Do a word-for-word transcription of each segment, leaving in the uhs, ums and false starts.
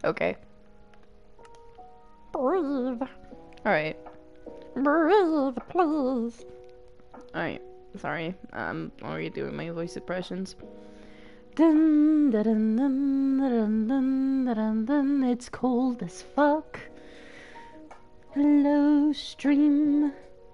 Okay. Breathe. Alright. Breathe, please. Alright. Sorry. I'm already doing my voice impressions. Dun, dun, dun, dun, dun, dun, dun, dun. It's cold as fuck. Hello, stream.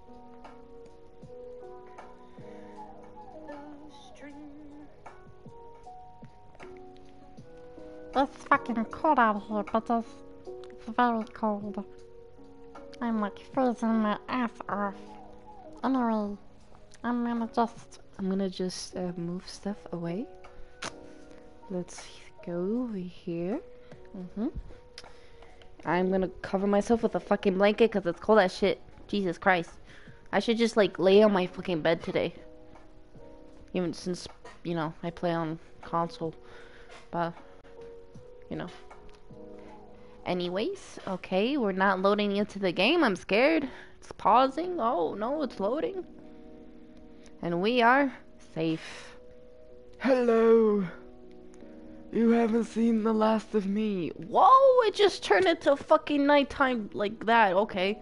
It's fucking cold out here, but it's, it's very cold. I'm like freezing my ass off. Anyway, I'm gonna just... I'm gonna just uh, move stuff away. Let's go over here. Mm-hmm. I'm gonna cover myself with a fucking blanket because it's cold as shit. Jesus Christ. I should just like lay on my fucking bed today. Even since, you know, I play on console. But, you know. Anyways, okay, we're not loading into the game. I'm scared. It's pausing. Oh, no, it's loading. And we are safe. Hello. You haven't seen the last of me. Whoa, it just turned into fucking nighttime like that. Okay.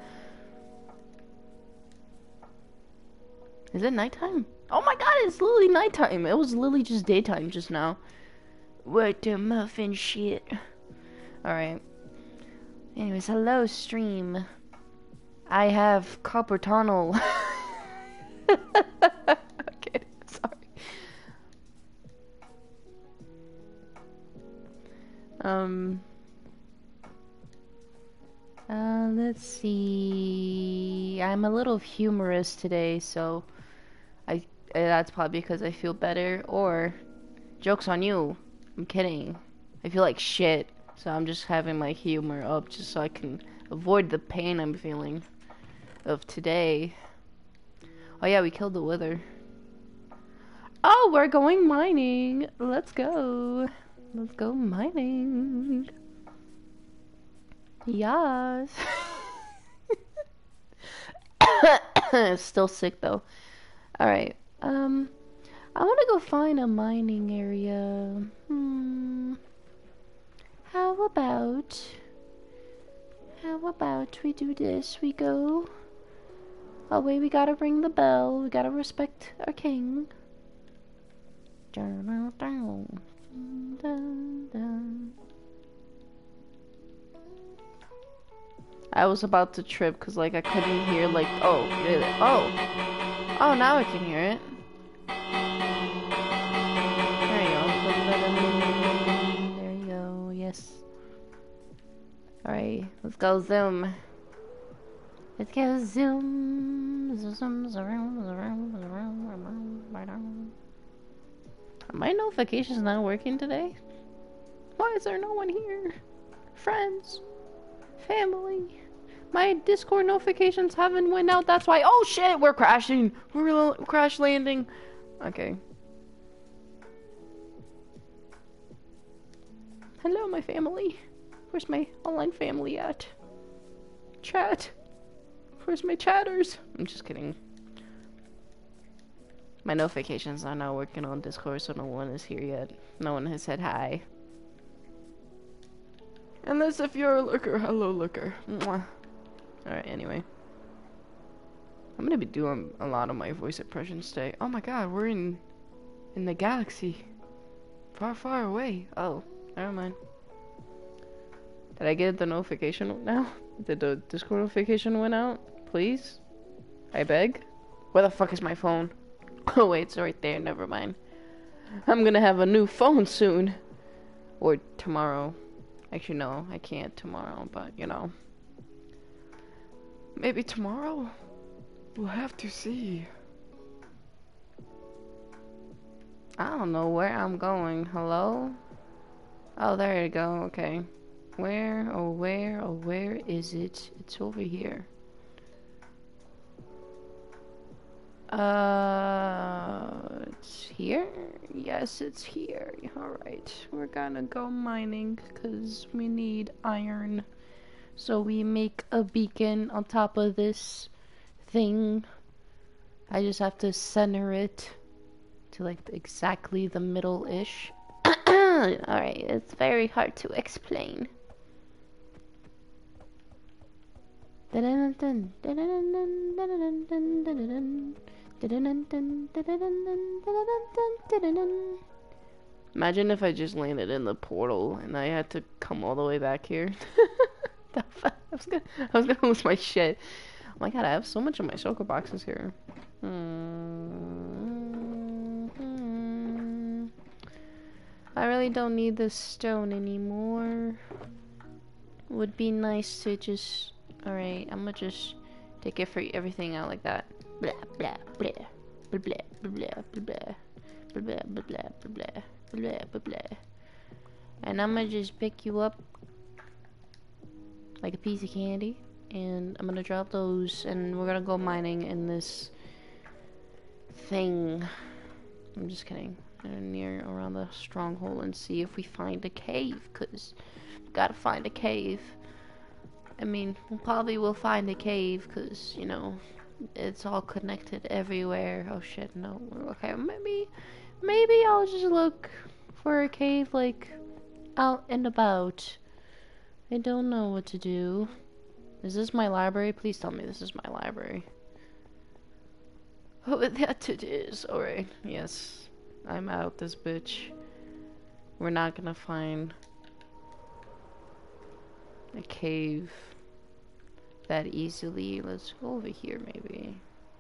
Is it nighttime? Oh my god, it's literally nighttime. It was literally just daytime just now. What the muffin shit. Alright. Anyways, hello stream. I have copper tunnel. Okay, sorry. Um uh let's see. I'm a little humorous today, so I uh, that's probably because I feel better, or joke's on you. I'm kidding. I feel like shit. So I'm just having my humor up just so I can avoid the pain I'm feeling of today. Oh yeah, we killed the wither. Oh, we're going mining. Let's go. Let's go mining. Yes. Still sick though. Alright. Um, I want to go find a mining area. Hmm. How about, how about we do this? We go, oh wait, we gotta ring the bell. We gotta respect our king. Dun, dun, dun, dun. I was about to trip because like I couldn't hear like, oh, really? Oh, oh, now I can hear it. Alright, let's go zoom. Let's go zoom. Zoom, zoom, zoom, zoom. Are my notifications not working today? Why is there no one here? Friends. Family. My Discord notifications haven't went out, that's why. Oh shit, we're crashing. We're crash landing. Okay. Hello, my family. Where's my online family at? Chat. Where's my chatters? I'm just kidding. My notifications are not working on Discord, so no one is here yet. No one has said hi. Unless if you're a lurker. Hello, lurker. Mwah. Alright, anyway. I'm gonna be doing a lot of my voice impressions today. Oh my god, we're in... in the galaxy. Far, far away. Oh, never mind. Did I get the notification now? Did the Discord notification went out? Please? I beg? Where the fuck is my phone? Oh wait, it's right there, never mind. I'm gonna have a new phone soon. Or tomorrow. Actually no, I can't tomorrow, but you know. Maybe tomorrow? We'll have to see. I don't know where I'm going. Hello? Oh, there you go, okay. Where, oh where, oh where is it? It's over here. Uh, it's here? Yes, it's here. Alright, we're gonna go mining because we need iron. So we make a beacon on top of this thing. I just have to center it to like exactly the middle-ish. Alright, it's very hard to explain. Imagine if I just landed in the portal and I had to come all the way back here. I was gonna, I was gonna lose my shit. Oh my god, I have so much of my shulker boxes here. Mm-hmm. I really don't need this stone anymore. Would be nice to just... Alright, I'm gonna just take it for everything out like that. Blah, blah, blah. Blah, blah, blah, blah, blah. Blah, blah, blah, blah, blah. Blah, blah, blah. And I'm gonna just pick you up like a piece of candy. And I'm gonna drop those, and we're gonna go mining in this thing. I'm just kidding. Near around the stronghold and see if we find a cave, cause we gotta find a cave. I mean, we probably will find a cave, cause you know it's all connected everywhere. Oh shit, no. Okay, maybe, maybe I'll just look for a cave like out and about. I don't know what to do. Is this my library? Please tell me this is my library. Oh, that it is. Alright, yes. I'm out this bitch. We're not gonna find a cave that easily. Let's go over here maybe.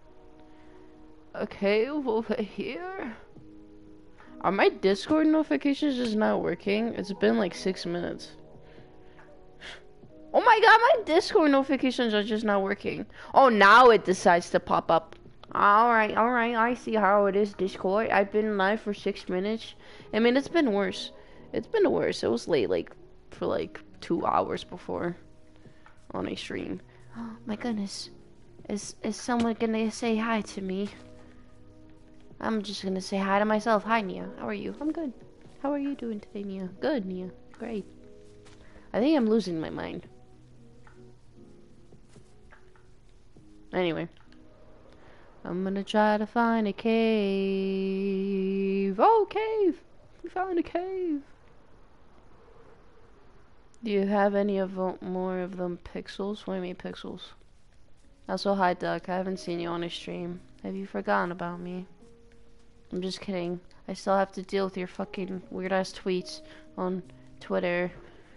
A cave over here? Are my Discord notifications just not working? It's been like six minutes. Oh my god, my Discord notifications are just not working. Oh, now it decides to pop up. Alright, alright, I see how it is, Discord. I've been live for six minutes. I mean, it's been worse. It's been worse. It was late, like, for like two hours before on a stream. Oh my goodness. Is, is someone gonna say hi to me? I'm just gonna say hi to myself. Hi, Nia. How are you? I'm good. How are you doing today, Nia? Good, Nia. Great. I think I'm losing my mind. Anyway. I'm gonna try to find a cave. Oh, cave! We found a cave. Do you have any of them, more of them pixels? What do you mean pixels? Also, hi Duck. I haven't seen you on a stream. Have you forgotten about me? I'm just kidding. I still have to deal with your fucking weird ass tweets on Twitter.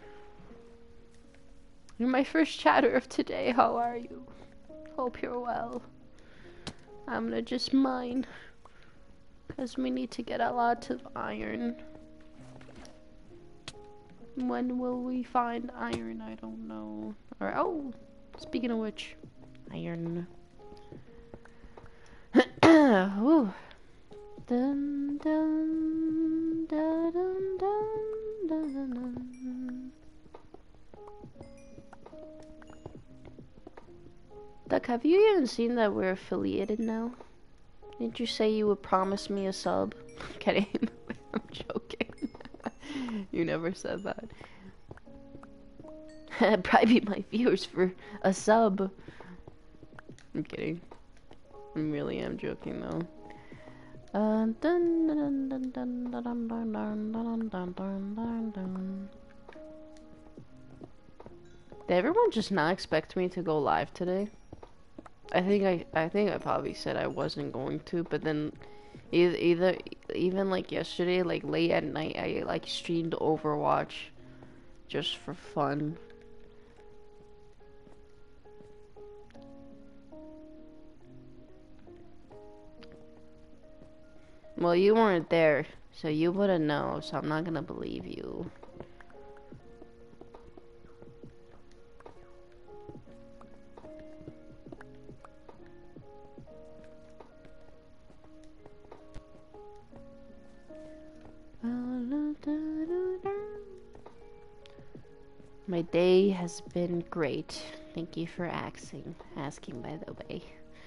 You're my first chatter of today. How are you? Hope you're well. I'm gonna just mine, because we need to get a lot of iron. When will we find iron? I don't know. Alright, oh, speaking of which, iron. Ooh. Dun, dun, dun, dun, dun, dun, dun. Duck, have you even seen that we're affiliated now? Didn't you say you would promise me a sub? I'm kidding. I'm joking. You never said that. I'd probably be my viewers for a sub. I'm kidding. I really am joking though. Uh, dun, dun, dun, dun, dun, dun, dun, dun, dun, dun, dun, dun. Did everyone just not expect me to go live today? I think I, I think I probably said I wasn't going to, but then either, either even like yesterday, like late at night, I like streamed Overwatch just for fun. Well, you weren't there, so you wouldn't know, so I'm not gonna believe you. My day has been great. Thank you for asking. Asking, by the way.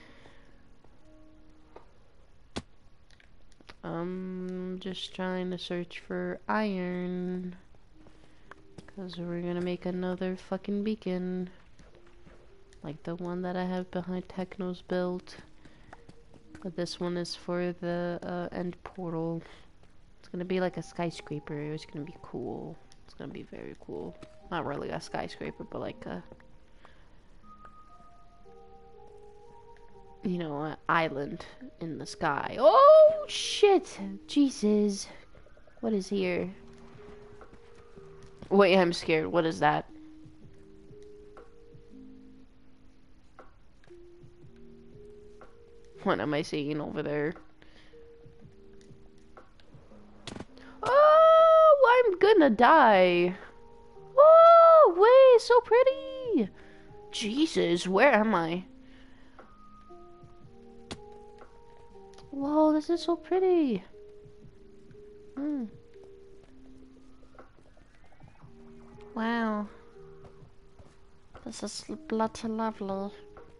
I'm just trying to search for iron, because we're gonna make another fucking beacon, like the one that I have behind Techno's build. But this one is for the uh, end portal. It's gonna be like a skyscraper. It's gonna be cool. It's gonna be very cool. Not really a skyscraper, but like a you know, an island in the sky. Oh, shit! Jesus. What is here? Wait, I'm scared. What is that? What am I seeing over there? Oh, I'm gonna die. Oh, wait, so pretty. Jesus, where am I? Whoa, this is so pretty. Hmm. Wow. This is bloody lovely.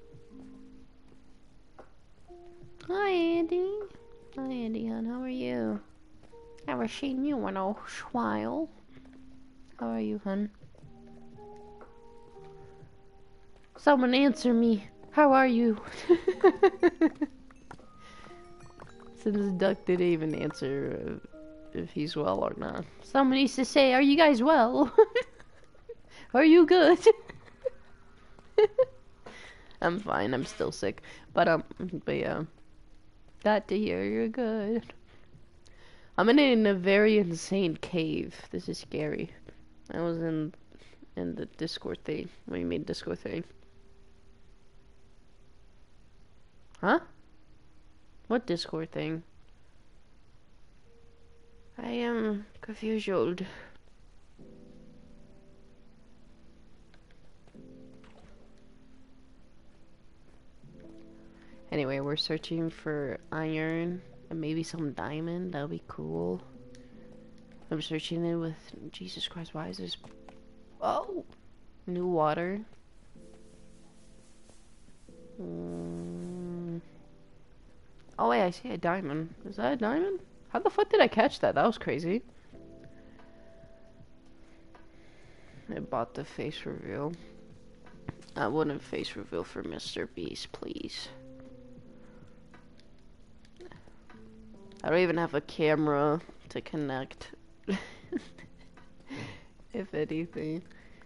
Hi, Andy. Hi, Andy, hon. How are you? Haven't seen you in a while. How are you, hun? Someone answer me. How are you? Since Duck didn't even answer uh, if he's well or not. Someone needs to say, are you guys well? Are you good? I'm fine. I'm still sick. But, um, but yeah. Glad to hear you're good. I'm in a, in a very insane cave. This is scary. I was in in the Discord thing. When you made Discord thing. Huh? What Discord thing? I am confused. Anyway, we're searching for iron and maybe some diamond. That would be cool. I'm searching it with... Jesus Christ, why is this... Oh! New water. Mm. Oh wait, I see a diamond. Is that a diamond? How the fuck did I catch that? That was crazy. I bought the face reveal. I wouldn't face reveal for Mister Beast, please. I don't even have a camera to connect. If anything.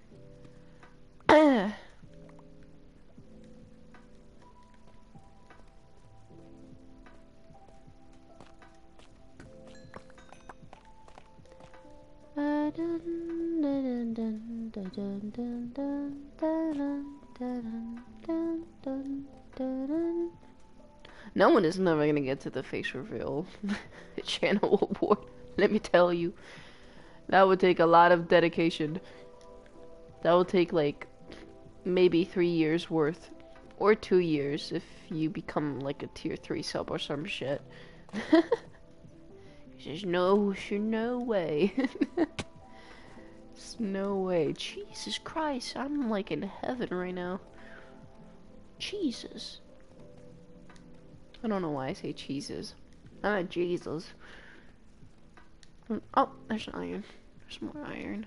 No one is never gonna get to the face reveal channel award. Let me tell you, that would take a lot of dedication. That would take like maybe three years worth, or two years if you become like a tier three sub or some shit. There's no, there's no way. There's no way. Jesus Christ, I'm like in heaven right now. Jesus. I don't know why I say cheeses. I meant Jesus. Oh, there's iron. There's more iron.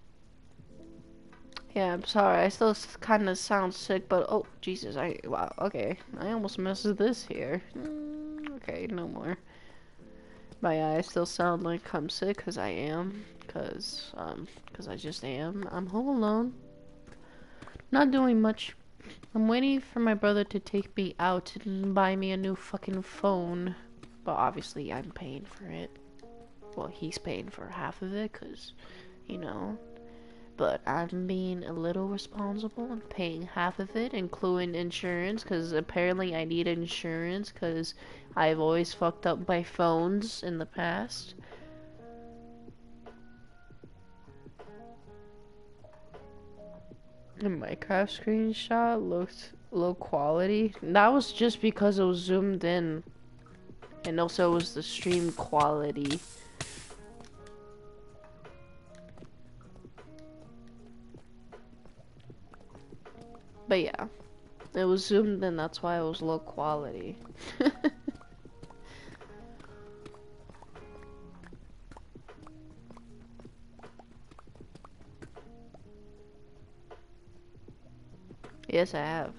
Yeah, I'm sorry. I still kind of sound sick, but oh, Jesus. I, wow, okay. I almost missed this here. Mm, okay, no more. But yeah, I still sound like I'm sick, because I am. Because, um, because I just am. I'm home alone. Not doing much. I'm waiting for my brother to take me out and buy me a new fucking phone. But obviously I'm paying for it. Well, he's paying for half of it, because, you know. But I'm being a little responsible and paying half of it, including insurance, because apparently I need insurance, because I've always fucked up my phones in the past. The Minecraft screenshot looked low quality. That was just because it was zoomed in. And also it was the stream quality. But yeah. It was zoomed in, that's why it was low quality. Yes, I have.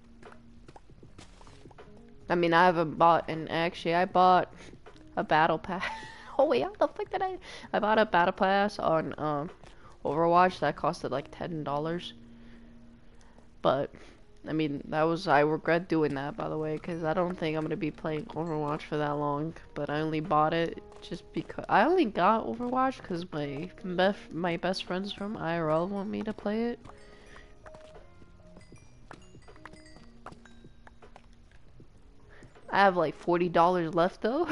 I mean, I haven't bought, and actually, I bought a battle pass. Oh wait, how the fuck did I? I bought a battle pass on um, Overwatch that costed like ten dollars. But I mean, that was, I regret doing that, by the way, because I don't think I'm going to be playing Overwatch for that long, but I only bought it just because, I only got Overwatch because my, best my best friends from I R L want me to play it. I have like forty dollars left though.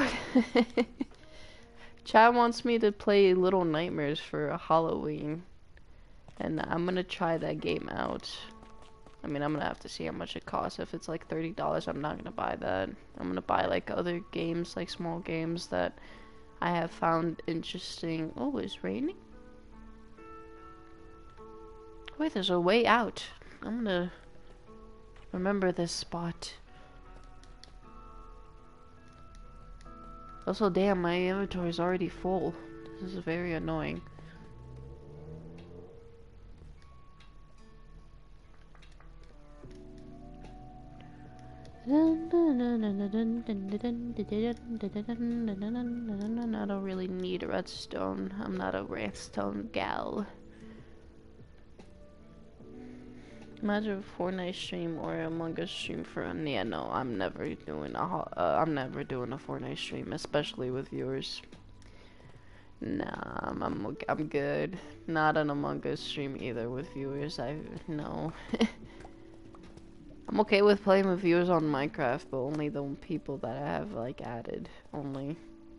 Chad wants me to play Little Nightmares for Halloween, and I'm gonna try that game out. I mean, I'm gonna have to see how much it costs. If it's like thirty dollars, I'm not gonna buy that. I'm gonna buy like other games, like small games that I have found interesting. Oh, it's raining? Wait, there's a way out. I'm gonna remember this spot. Also, damn, my inventory is already full. This is very annoying. I don't really need redstone. I'm not a redstone gal. Imagine a Fortnite stream or Among Us stream for a yeah, no, I'm never doing a uh, I'm never doing a Fortnite stream, especially with viewers. Nah, I'm I'm, I'm good. Not an Among Us stream either with viewers. I no. I'm okay with playing with viewers on Minecraft, but only the people that I have like added only.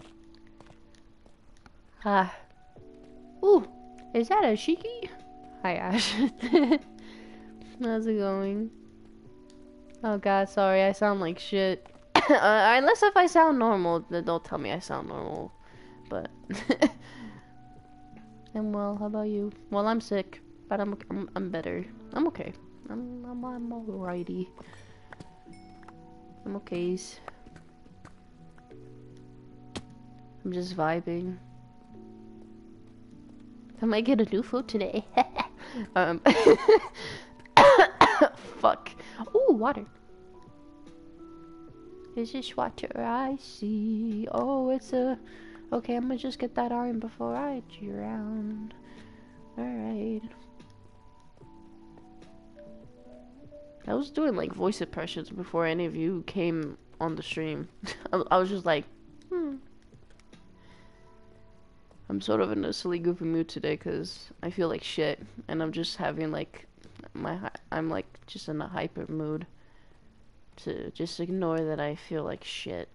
Ah. Ooh, is that a Shiki? Hi Ash. How's it going? Oh god, sorry, I sound like shit. uh, unless if I sound normal, then don't tell me I sound normal. But I'm well. How about you? Well, I'm sick, but I'm I'm, I'm better. I'm okay. I'm I'm I'm alrighty. I'm okays. I'm just vibing. I might get a new phone today. um. Fuck. Ooh, water. Is this water I see? Oh, it's a. Okay, I'm gonna just get that iron before I drown. Alright. I was doing like voice impressions before any of you came on the stream. I, I was just like, hmm. I'm sort of in a silly goofy mood today because I feel like shit, and I'm just having like my I'm like just in a hyper mood to just ignore that I feel like shit.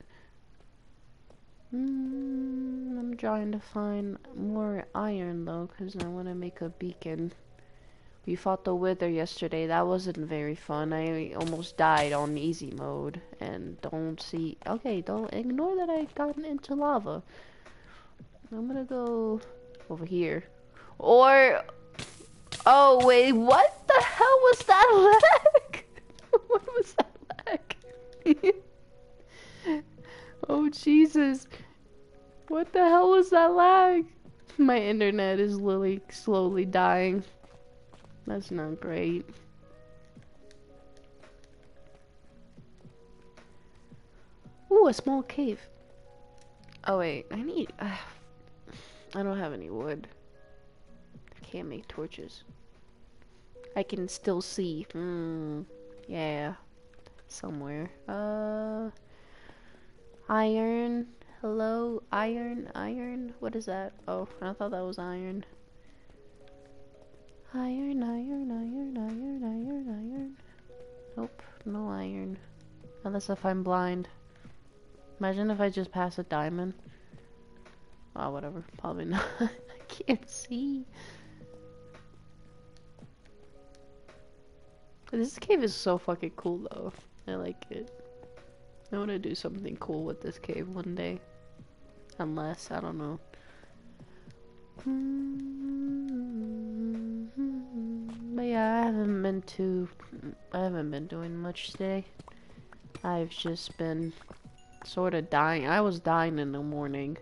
Mm, I'm trying to find more iron though because I want to make a beacon. We fought the Wither yesterday. That wasn't very fun. I almost died on easy mode. And don't see... Okay, don't ignore that I got into lava. I'm gonna go over here. Or... Oh, wait. What the hell was that lag? What was that lag? Oh, Jesus. What the hell was that lag? My internet is literally slowly dying. That's not great. Ooh, a small cave. Oh wait, I need... Uh, I don't have any wood. I can't make torches. I can still see. Hmm. Yeah. Somewhere. Uh... Iron. Hello? Iron? Iron? What is that? Oh, I thought that was iron. Iron, iron, iron, iron, iron, iron. Nope, no iron. Unless if I'm blind. Imagine if I just pass a diamond. Oh, whatever. Probably not. I can't see. This cave is so fucking cool, though. I like it. I want to do something cool with this cave one day. Unless, I don't know. But yeah, I haven't been too... I haven't been doing much today. I've just been sort of dying. I was dying in the morning.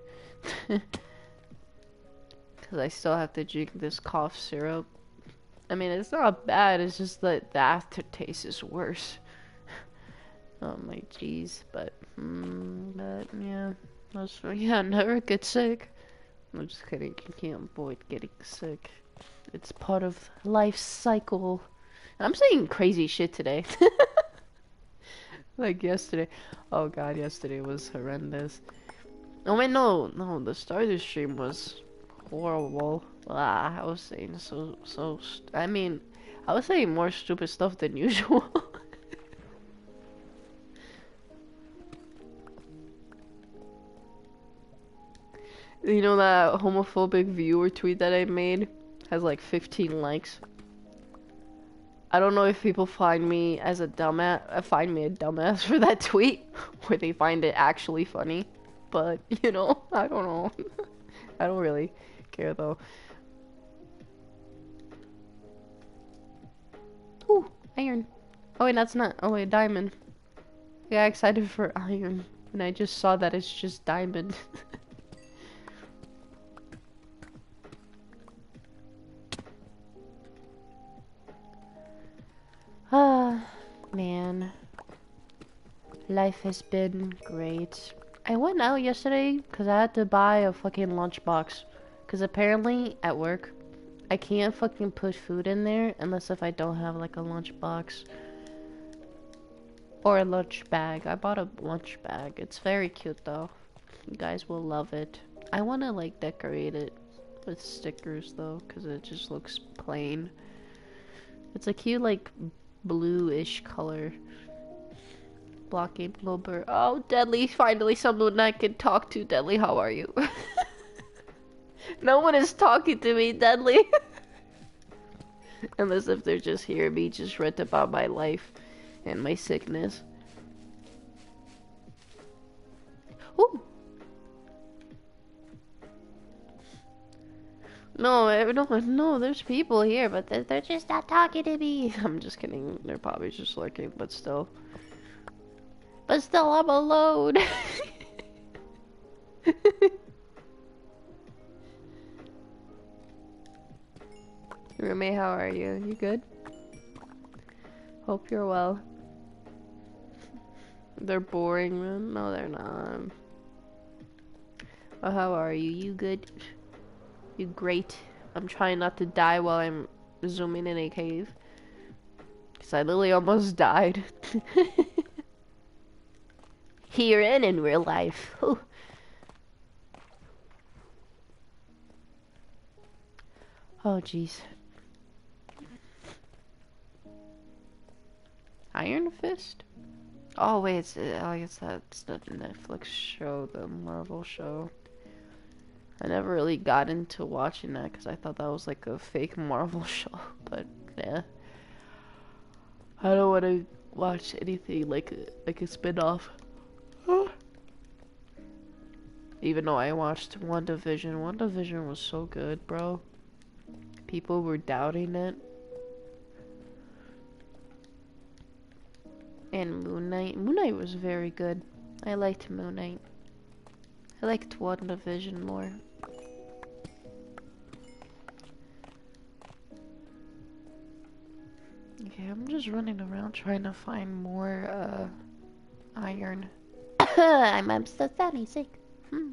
Because I still have to drink this cough syrup. I mean, it's not bad. It's just that the aftertaste is worse. Oh my jeez. But, mm, but yeah. That's, yeah, never get sick. I'm just kidding. You can't avoid getting sick. It's part of life's cycle. And I'm saying crazy shit today. Like yesterday. Oh god, yesterday was horrendous. Oh wait, no, no, the start of the stream was horrible. Ah, I was saying so, so, st I mean, I was saying more stupid stuff than usual. You know that homophobic viewer tweet that I made has like fifteen likes. I don't know if people find me as a dumbass, uh, find me a dumbass for that tweet, or they find it actually funny. But, you know, I don't know. I don't really care though. Ooh, iron. Oh wait, that's not. Oh wait, diamond. I got excited for iron, and I just saw that it's just diamond. Ah, man. Life has been great. I went out yesterday because I had to buy a fucking lunchbox. Because apparently, at work, I can't fucking put food in there unless if I don't have like a lunchbox. Or a lunch bag. I bought a lunch bag. It's very cute though. You guys will love it. I want to like decorate it with stickers though, because it just looks plain. It's a cute like bluish color. Blocking blubber. Oh, Deadly, finally someone I can talk to. Deadly, how are you? No one is talking to me, Deadly. Unless if they're just hearing me just rant about my life and my sickness. Ooh. No, no, no, there's people here, but they're, they're just not talking to me. I'm just kidding. They're probably just lurking, but still. But still, I'm alone. Roommate, how are you? You good? Hope you're well. They're boring, man. No, they're not. Well, how are you? You good? You great? I'm trying not to die while I'm zooming in a cave. Because I literally almost died. Here and in real life. Ooh. Oh, jeez. Iron Fist? Oh, wait, it's, uh, I guess that's the Netflix show, the Marvel show. I never really got into watching that because I thought that was like a fake Marvel show, but yeah. I don't want to watch anything like a, like a spin-off. Even though I watched WandaVision. WandaVision was so good, bro. People were doubting it. And Moon Knight. Moon Knight was very good. I liked Moon Knight. I liked WandaVision more. Okay, I'm just running around trying to find more, uh, iron. I'm, I'm so sadly sick. Hmm.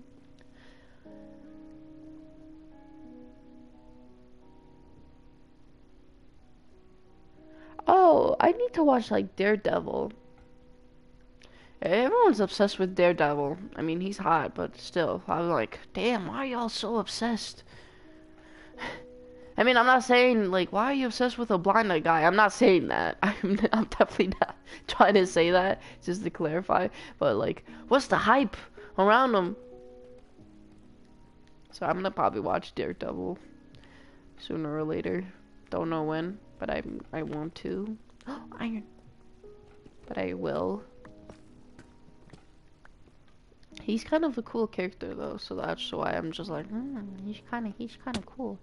Oh, I need to watch, like, Daredevil. Everyone's obsessed with Daredevil. I mean, he's hot, but still. I was like, damn, why are y'all so obsessed? I mean, I'm not saying, like, why are you obsessed with a blind guy? I'm not saying that. I'm, I'm definitely not trying to say that, just to clarify. But, like, what's the hype around him? So I'm gonna probably watch Daredevil sooner or later. Don't know when, but I I want to. Oh, iron. But I will. He's kind of a cool character though, so that's why I'm just like, hmm, he's kind of he's kind of cool.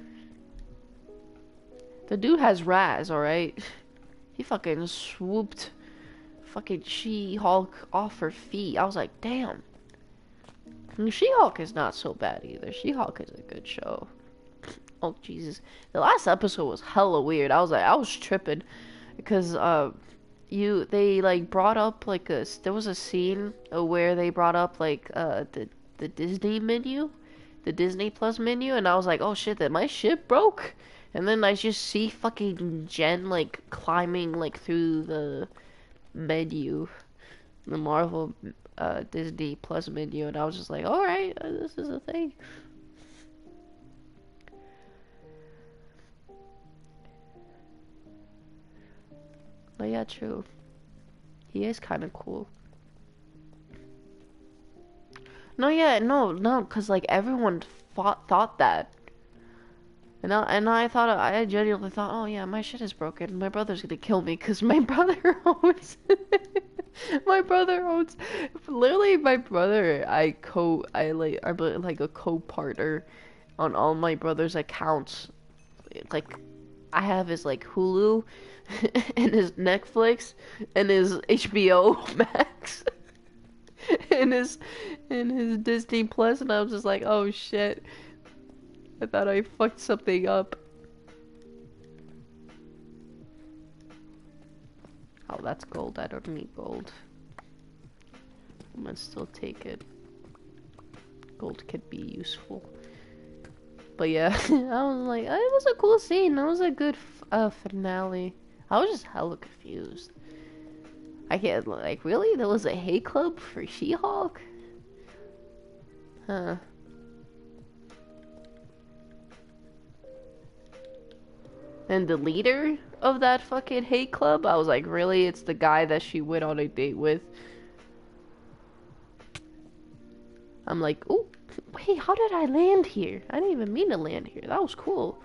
The dude has Raz, alright? He fucking swooped fucking She-Hulk off her feet. I was like, damn. She-Hulk is not so bad either. She-Hulk is a good show. Oh, Jesus. The last episode was hella weird. I was like, I was tripping. Because, uh, you, they, like, brought up, like, a, there was a scene where they brought up, like, uh, the, the Disney menu. The Disney Plus menu. And I was like, oh, shit, that my ship broke? And then I just see fucking Jen like climbing like through the menu, the Marvel uh, Disney Plus menu, and I was just like, all right, uh, this is a thing. But yeah, true. He is kind of cool. No, yeah, no, no, cause like everyone thought thought that. And I, and I thought, I genuinely thought, oh yeah, my shit is broken. My brother's gonna kill me because my brother owns, my brother owns, literally my brother, I co, I like, I'm like a co-partner on all my brother's accounts. Like, I have his like Hulu, and his Netflix, and his H B O Max, and his, and his Disney Plus, and I was just like, oh shit. I thought I fucked something up. Oh, that's gold. I don't need gold. I'm gonna still take it. Gold could be useful. But yeah, I was like, it was a cool scene. That was a good uh, finale. I was just hella confused. I can't, like, really? There was a hate club for She-Hulk? Huh. And the leader of that fucking hate club, I was like, really? It's the guy that she went on a date with? I'm like, oh, wait, how did I land here? I didn't even mean to land here. That was cool.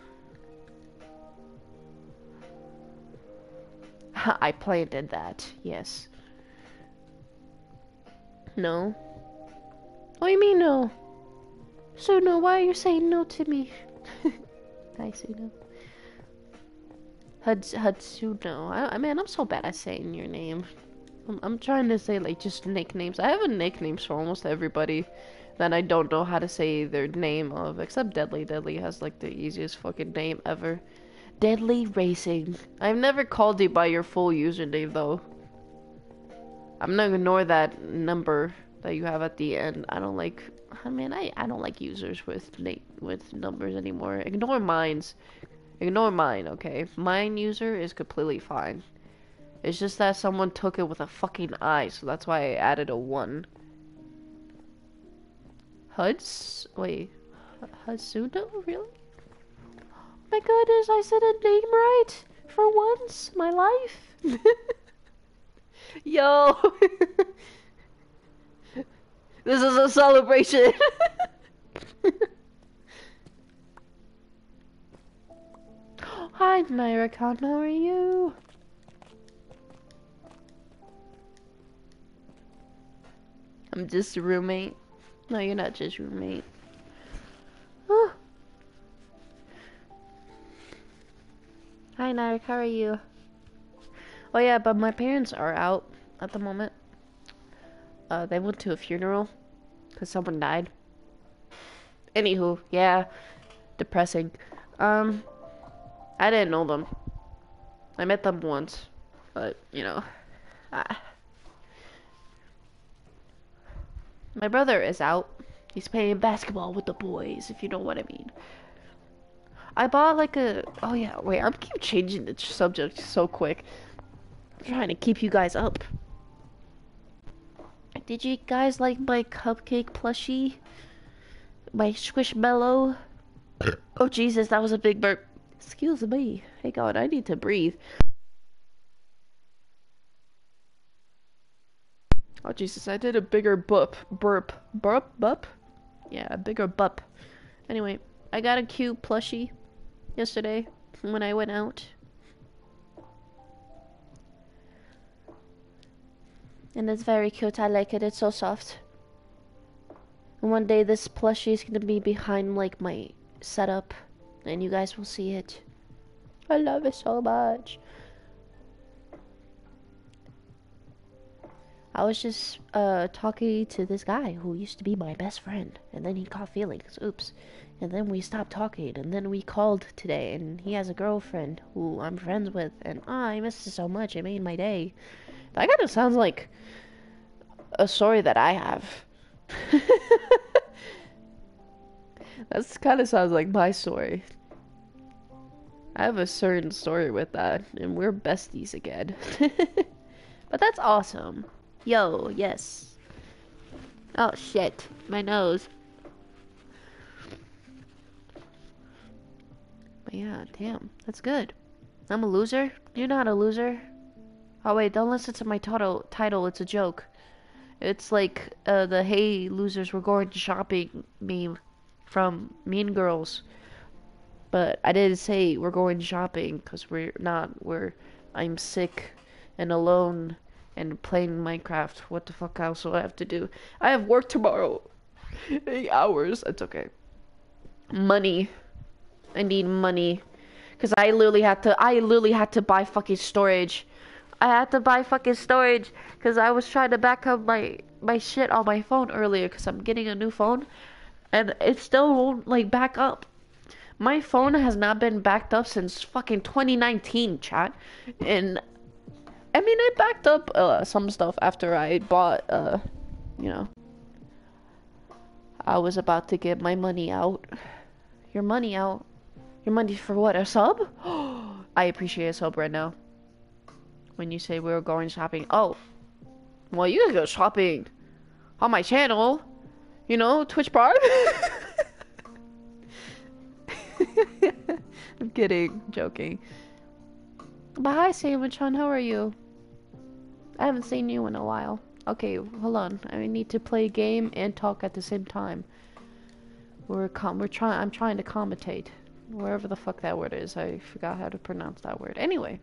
I planted that, yes. No. What do you mean no? So no, why are you saying no to me? I say no. Huds Hatsuno. I, I man, I'm so bad at saying your name. I'm, I'm trying to say like just nicknames. I have a nicknames for almost everybody that I don't know how to say their name of, except Deadly. Deadly has like the easiest fucking name ever. Deadly Racing. I've never called you by your full username though. I'm gonna ignore that number that you have at the end. I don't like. I mean, I I don't like users with na with numbers anymore. Ignore mine's. Ignore mine, okay? Mine user is completely fine. It's just that someone took it with a fucking I, so that's why I added a one. Huds? Wait. Hudsuno? Really? My goodness, I said a name right! For once, my life! Yo! This is a celebration! Hi, Myricon, how are you? I'm just a roommate. No, you're not just roommate. Oh. Hi, Narik, how are you? Oh yeah, but my parents are out at the moment. Uh, they went to a funeral because someone died. Anywho, yeah, depressing. Um, I didn't know them. I met them once, but you know, ah. My brother is out. He's playing basketball with the boys, if you know what I mean. I bought like a. Oh yeah, wait. I'm keep changing the subject so quick. I'm trying to keep you guys up. Did you guys like my cupcake plushie? My squishmallow? Oh Jesus, that was a big burp. Excuse me. Hey God, I need to breathe. Oh Jesus, I did a bigger burp. Burp. Burp? Burp? Yeah, a bigger burp. Anyway, I got a cute plushie yesterday when I went out. And it's very cute. I like it. It's so soft. And one day this plushie is gonna be behind like my setup, and you guys will see it. I love it so much. I was just uh talking to this guy who used to be my best friend, and then he caught feelings. Oops. And then we stopped talking, and then we called today, and he has a girlfriend who I'm friends with, and oh, I miss it so much. It made my day. That kind of sounds like a story that I have. That kind of sounds like my story. I have a certain story with that, and we're besties again. But that's awesome. Yo, yes. Oh shit, my nose. But yeah, damn, that's good. I'm a loser? You're not a loser. Oh wait, don't listen to my title. Title, it's a joke. It's like uh, the "Hey losers, we're going shopping" meme from Mean Girls. But I didn't say we're going shopping because we're not. We're I'm sick and alone and playing Minecraft. What the fuck else do I have to do? I have work tomorrow. Eight hours. It's okay. Money. I need money. Cause I literally had to. I literally had to buy fucking storage. I had to buy fucking storage because I was trying to back up my my shit on my phone earlier because I'm getting a new phone, and it still won't like back up. My phone has not been backed up since fucking twenty nineteen, chat. And I mean, I backed up uh, some stuff after I bought, uh, you know, I was about to get my money out. Your money out? Your money for what? A sub? I appreciate a sub right now. When you say we were going shopping. Oh. Well, you can go shopping on my channel. You know, Twitch Bar. I'm kidding. Joking. But hi, Sandwichon. How are you? I haven't seen you in a while. Okay, hold on. I need to play a game and talk at the same time. We're com we're trying. I'm trying to commentate. Wherever the fuck that word is. I forgot how to pronounce that word. Anyway.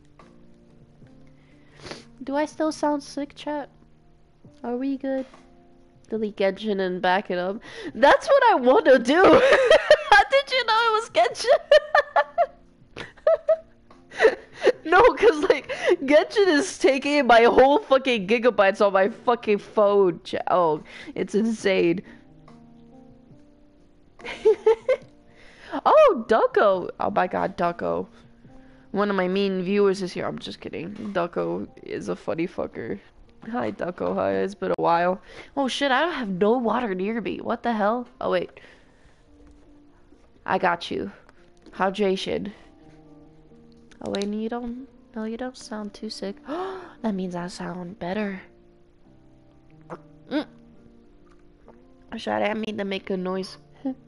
Do I still sound sick, chat? Are we good? Delete Genshin and back it up. That's what I want to do. How did you know it was Genshin? No, cause like Genshin is taking my whole fucking gigabytes on my fucking phone. Oh, it's insane. Oh, Ducko. Oh my god, Ducko. One of my mean viewers is here. I'm just kidding. Ducko is a funny fucker. Hi, Ducko. Hi, it's been a while. Oh shit, I don't have no water near me. What the hell? Oh wait. I got you. Hydration. Oh wait, you don't. No, you don't sound too sick. That means I sound better. Mm. Sorry, I didn't mean to make a noise.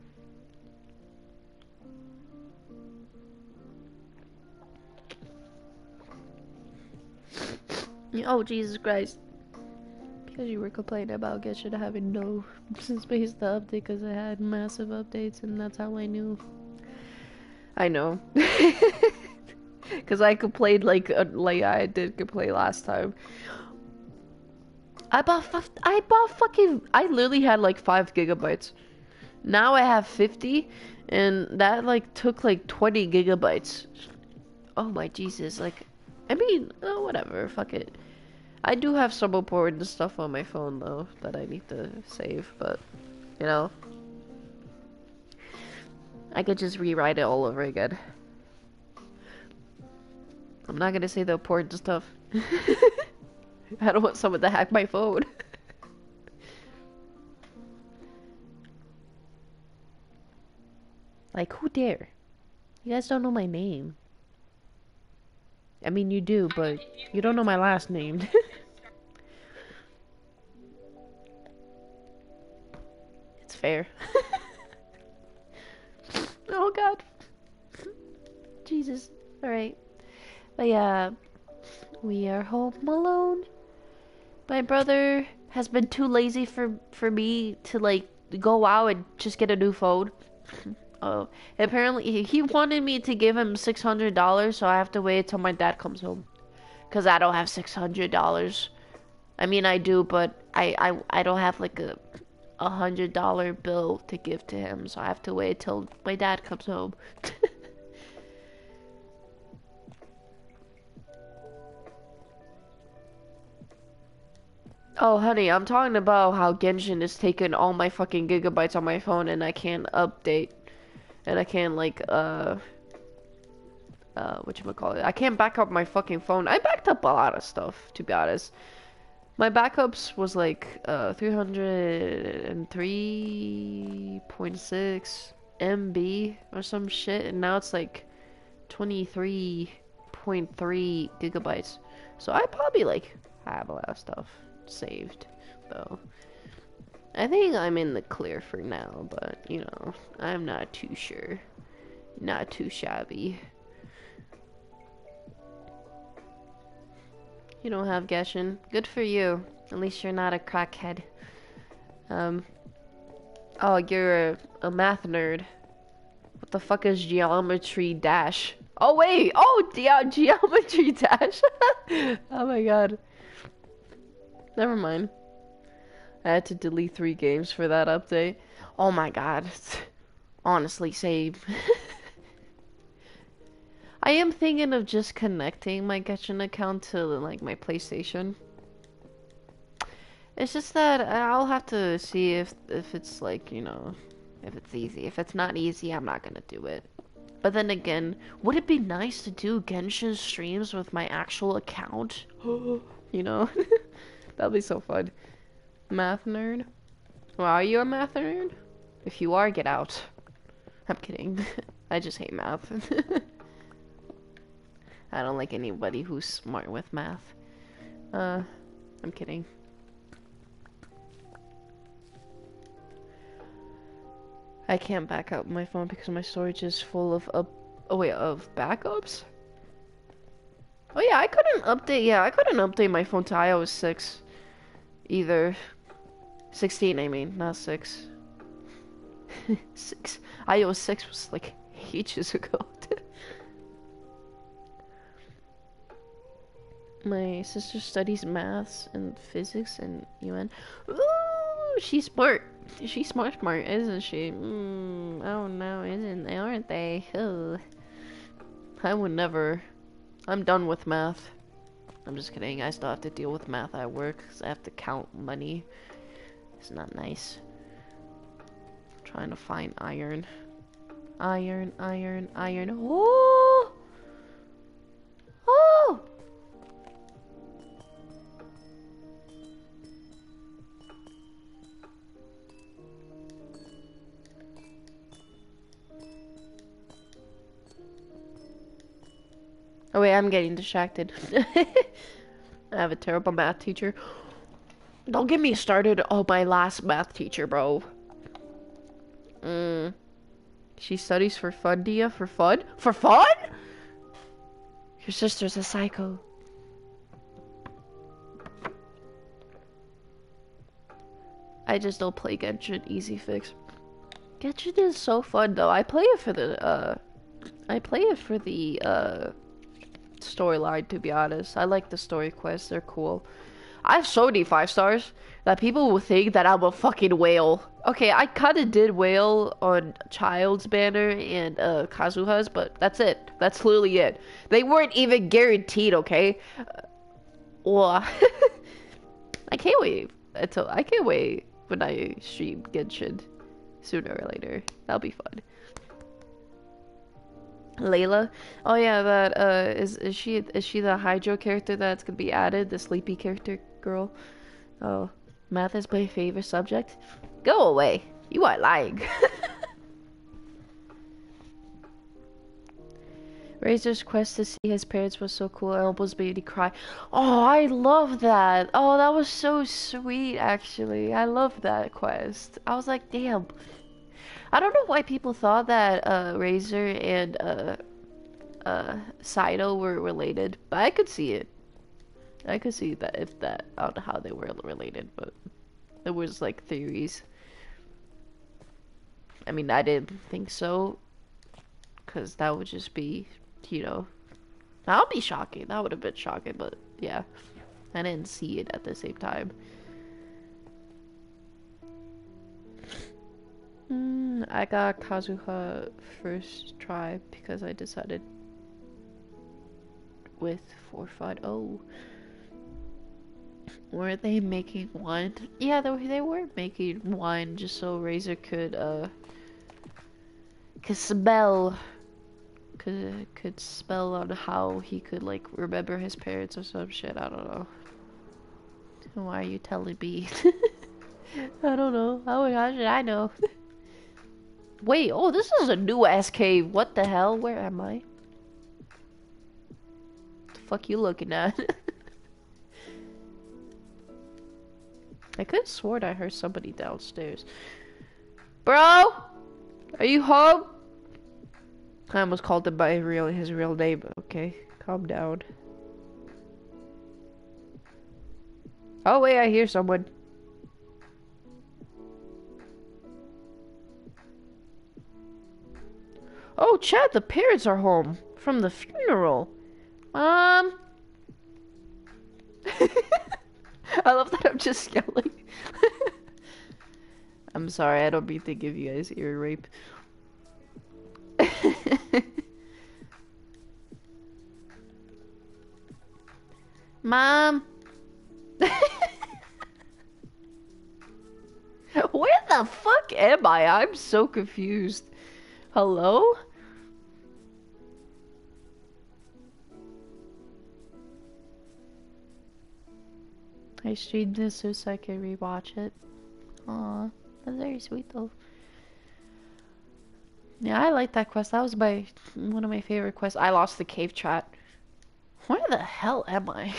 Oh Jesus Christ! Because you were complaining about Genshin having no space to update because it had massive updates, and that's how I knew. I know. Because I complained like uh, like I did complain last time. I bought f I bought fucking I literally had like five gigabytes. Now I have fifty, and that like took like twenty gigabytes. Oh my Jesus! Like, I mean, oh, whatever. Fuck it. I do have some important stuff on my phone though that I need to save, but you know, I could just rewrite it all over again. I'm not gonna say the important stuff. I don't want someone to hack my phone. Like, who dare? You guys don't know my name. I mean, you do, but you don't know my last name. It's fair. Oh god. Jesus. Alright. But yeah, we are home alone. My brother has been too lazy for, for me to like go out and just get a new phone. Oh, apparently he wanted me to give him six hundred dollars, so I have to wait until my dad comes home. Cause I don't have six hundred dollars. I mean, I do, but I, I, I don't have like a a hundred dollar bill to give to him, so I have to wait till my dad comes home. Oh, honey, I'm talking about how Genshin is taking all my fucking gigabytes on my phone, and I can't update, and I can't like uh uh whatchamacallit, I can't back up my fucking phone. I backed up a lot of stuff, to be honest. My backups was like uh three hundred three point six M B or some shit, and now it's like twenty-three point three gigabytes. So I probably like have a lot of stuff saved though. I think I'm in the clear for now, but you know, I'm not too sure. Not too shabby. You don't have Geshin. Good for you. At least you're not a crackhead. Um. Oh, you're a, a math nerd. What the fuck is geometry dash? Oh wait! Oh, ge geometry dash! Oh my god. Never mind. I had to delete three games for that update. Oh my god. Honestly, save. I am thinking of just connecting my Genshin account to like my PlayStation. It's just that I'll have to see if if it's like, you know, if it's easy. If it's not easy, I'm not gonna do it. But then again, would it be nice to do Genshin streams with my actual account? You know? That'd be so fun. Math nerd? Well, are you a math nerd? If you are, get out. I'm kidding. I just hate math. I don't like anybody who's smart with math. Uh, I'm kidding. I can't back up my phone because my storage is full of up. Oh wait, of backups? Oh yeah, I couldn't update. Yeah, I couldn't update my phone to i O S six either. sixteen, I mean, not six. six. i O S six was like ages ago. My sister studies maths and physics and U N. Ooh, she's smart. She's smart, smart, isn't she? Mm, oh no, isn't they? Aren't they? Ugh. I would never. I'm done with math. I'm just kidding. I still have to deal with math at work because I have to count money. It's not nice. I'm trying to find iron. Iron, iron, iron. Oh! Oh! Oh wait, I'm getting distracted. I have a terrible math teacher. Don't get me started on my last math teacher, bro. Mm. She studies for fun, Dia? For fun? For fun? Your sister's a psycho. I just don't play Genshin Easy Fix. Genshin is so fun though. I play it for the, uh... I play it for the, uh... storyline, to be honest. I like the story quests, they're cool. I have so many five stars that people will think that I'm a fucking whale. Okay, I kinda did whale on Child's banner and uh, Kazuha's, but that's it. That's literally it. They weren't even guaranteed, okay? Uh, well, I can't wait until I can't wait when I stream Genshin sooner or later. That'll be fun. Layla, oh yeah, that uh, is is she is she the Hydro character that's gonna be added? The sleepy character girl. Oh, math is my favorite subject. Go away, you are lying. Razor's quest to see his parents was so cool. I almost made me cry. Oh, I love that. Oh, that was so sweet. Actually, I love that quest. I was like, damn. I don't know why people thought that uh, Razor and uh, uh, Saito were related, but I could see it. I could see that if that, I don't know how they were related, but there was like theories. I mean, I didn't think so, because that would just be, you know, that would be shocking. That would have been shocking, but yeah, I didn't see it at the same time. Mm, I got Kazuha first try because I decided with four five oh. Were they making one? Yeah, they, they were making one just so Razor could uh could spell could could spell on how he could like remember his parents or some shit. I don't know. Why are you telling me? I don't know. How, how should I know? Wait, oh, this is a new ass cave. What the hell? Where am I? fuck you looking at? I could have sworn I heard somebody downstairs. Bro! Are you home? I almost called him by real his real name. Okay, calm down. Oh wait, I hear someone. Oh, Chad, the parents are home from the funeral. Mom. I love that I'm just yelling. I'm sorry, I don't mean to give you guys ear rape. Mom. Where the fuck am I? I'm so confused. Hello? I streamed this so I could rewatch it. Aw, that's very sweet though. Yeah, I like that quest. That was my one of my favorite quests. I lost the cave chat. Where the hell am I?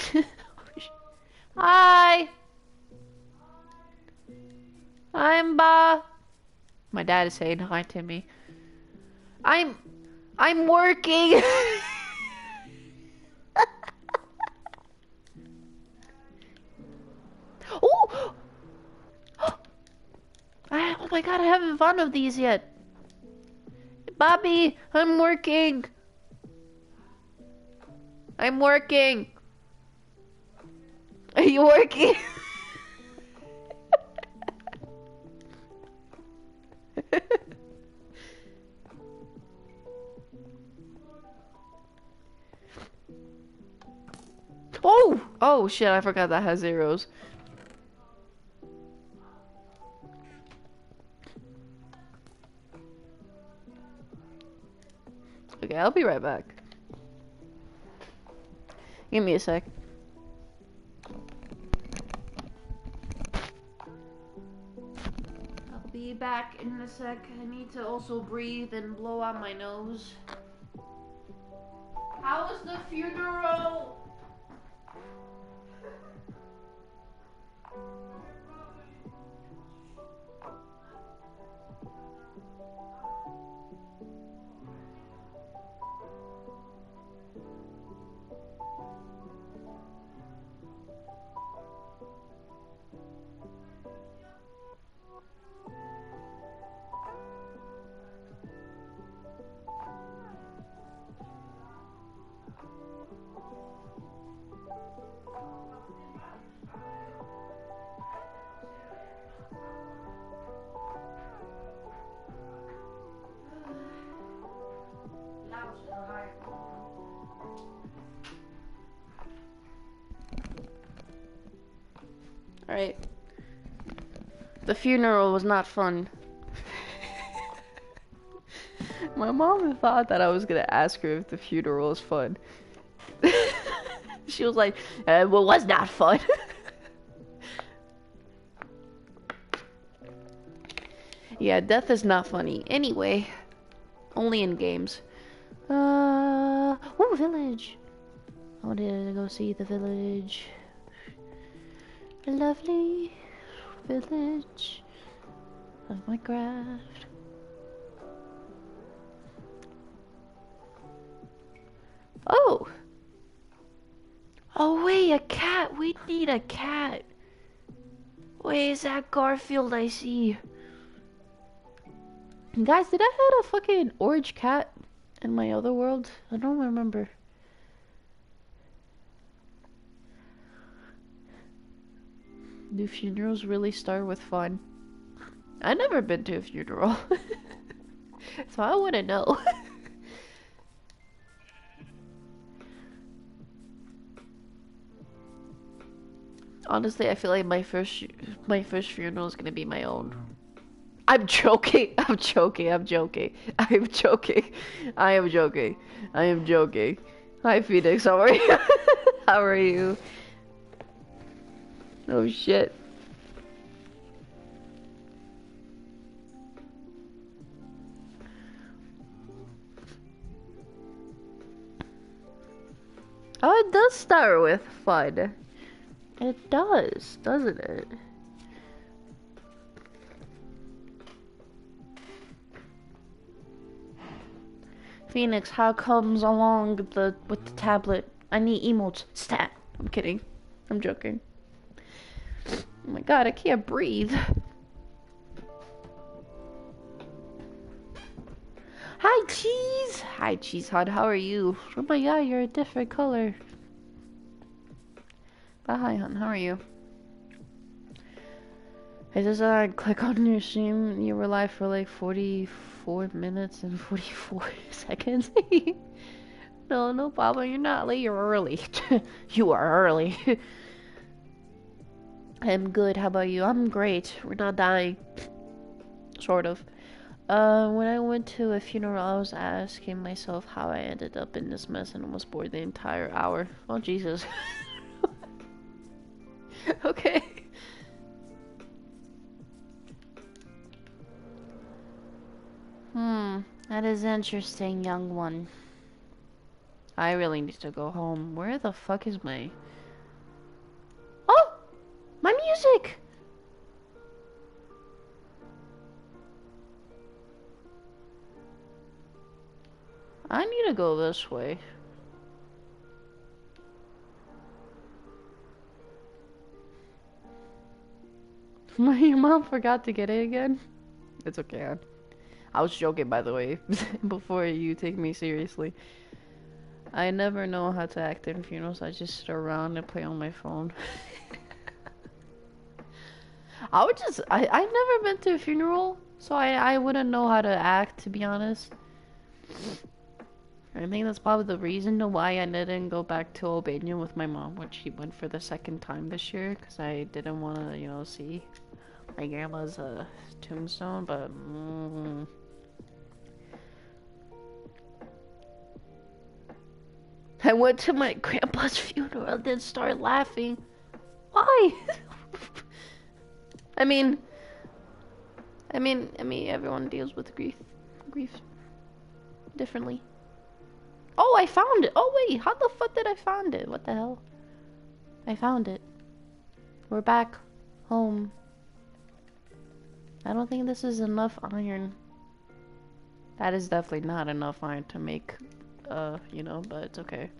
Hi! I'm Ba. My dad is saying hi to me. I'm I'm working. Oh! I, oh my god, I haven't found of these yet. Bobby, I'm working. I'm working. Are you working? Oh! Oh shit, I forgot that has zeros. Okay, I'll be right back. Give me a sec. I'll be back in a sec. I need to also breathe and blow out my nose. How was the funeral? Alright. The funeral was not fun. My mom thought that I was gonna ask her if the funeral was fun. She was like, uh, well, it was not fun. Yeah, death is not funny. Anyway, only in games. Uh, oh, village. I wanted to go see the village. A lovely village of Minecraft. Oh! Oh wait, a cat! We need a cat! Wait, is that Garfield I see? Guys, did I have a fucking orange cat in my other world? I don't remember. Do funerals really start with fun? I've never been to a funeral. So I wouldn't know. Honestly, I feel like my first my first funeral is gonna be my own. I'm joking. I'm joking. I'm joking. I'm joking. I am joking. I am joking. Hi, Phoenix. How are you? How are you? Oh shit. Oh, it does start with fun. It does, doesn't it? Phoenix, how comes along the with the tablet? I need emotes. Stat. I'm kidding. I'm joking. Oh my god, I can't breathe. Hi, Cheese! Hi, Cheese Hut, how are you? Oh my god, you're a different color. But hi, hon, how are you? I just uh, click on your stream. You were live for like forty-four minutes and forty-four seconds. No, no problem. You're not late. You're early. You are early. I'm good. How about you? I'm great. We're not dying. Sort of. Uh, when I went to a funeral, I was asking myself how I ended up in this mess and almost bored the entire hour. Oh, Jesus. Okay. Hmm, that is interesting, young one. I really need to go home. Where the fuck is my... Oh! My music! I need to go this way. My mom forgot to get it again. It's okay. I was joking, by the way, before you take me seriously. I never know how to act in funerals. I just sit around and play on my phone. I would just... I, I've never been to a funeral, so I, I wouldn't know how to act, to be honest. I think that's probably the reason why I didn't go back to Albania with my mom when she went for the second time this year, because I didn't want to, you know, see my grandma's uh, tombstone, but... Mm, I went to my grandpa's funeral and then started laughing. Why? I mean... I mean, I mean, everyone deals with grief, grief differently. Oh, I found it! Oh wait, how the fuck did I find it? What the hell? I found it. We're back home. I don't think this is enough iron. That is definitely not enough iron to make, uh, you know, but it's okay.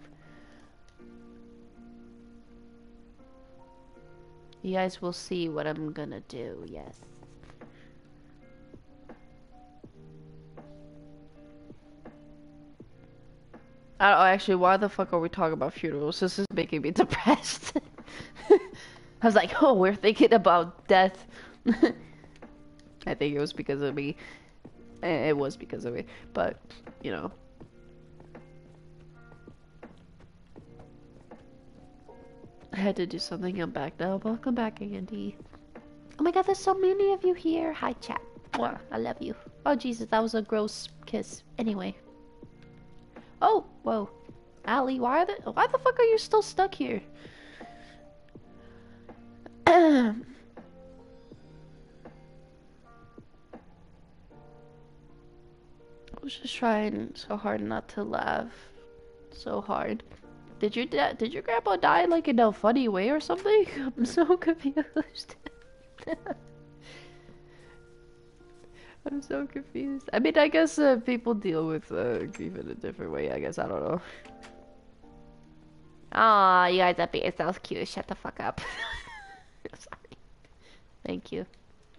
You guys will see what I'm gonna do, yes. I don't, actually, why the fuck are we talking about funerals? This is making me depressed. I was like, oh, we're thinking about death. I think it was because of me. It was because of me, but, you know. I had to do something. I'm back now. Welcome back, Andy. Oh my god, there's so many of you here. Hi, chat. Mwah, I love you. Oh, Jesus, that was a gross kiss. Anyway. Oh, whoa. Allie, why, are the, why the fuck are you still stuck here? I was just trying so hard not to laugh. So hard. Did your dad, did your grandpa die like in a funny way or something? I'm so confused. I'm so confused. I mean, I guess uh, people deal with uh, grief in a different way. I guess I don't know. Aw, you guys are being so cute. Shut the fuck up. Sorry. Thank you.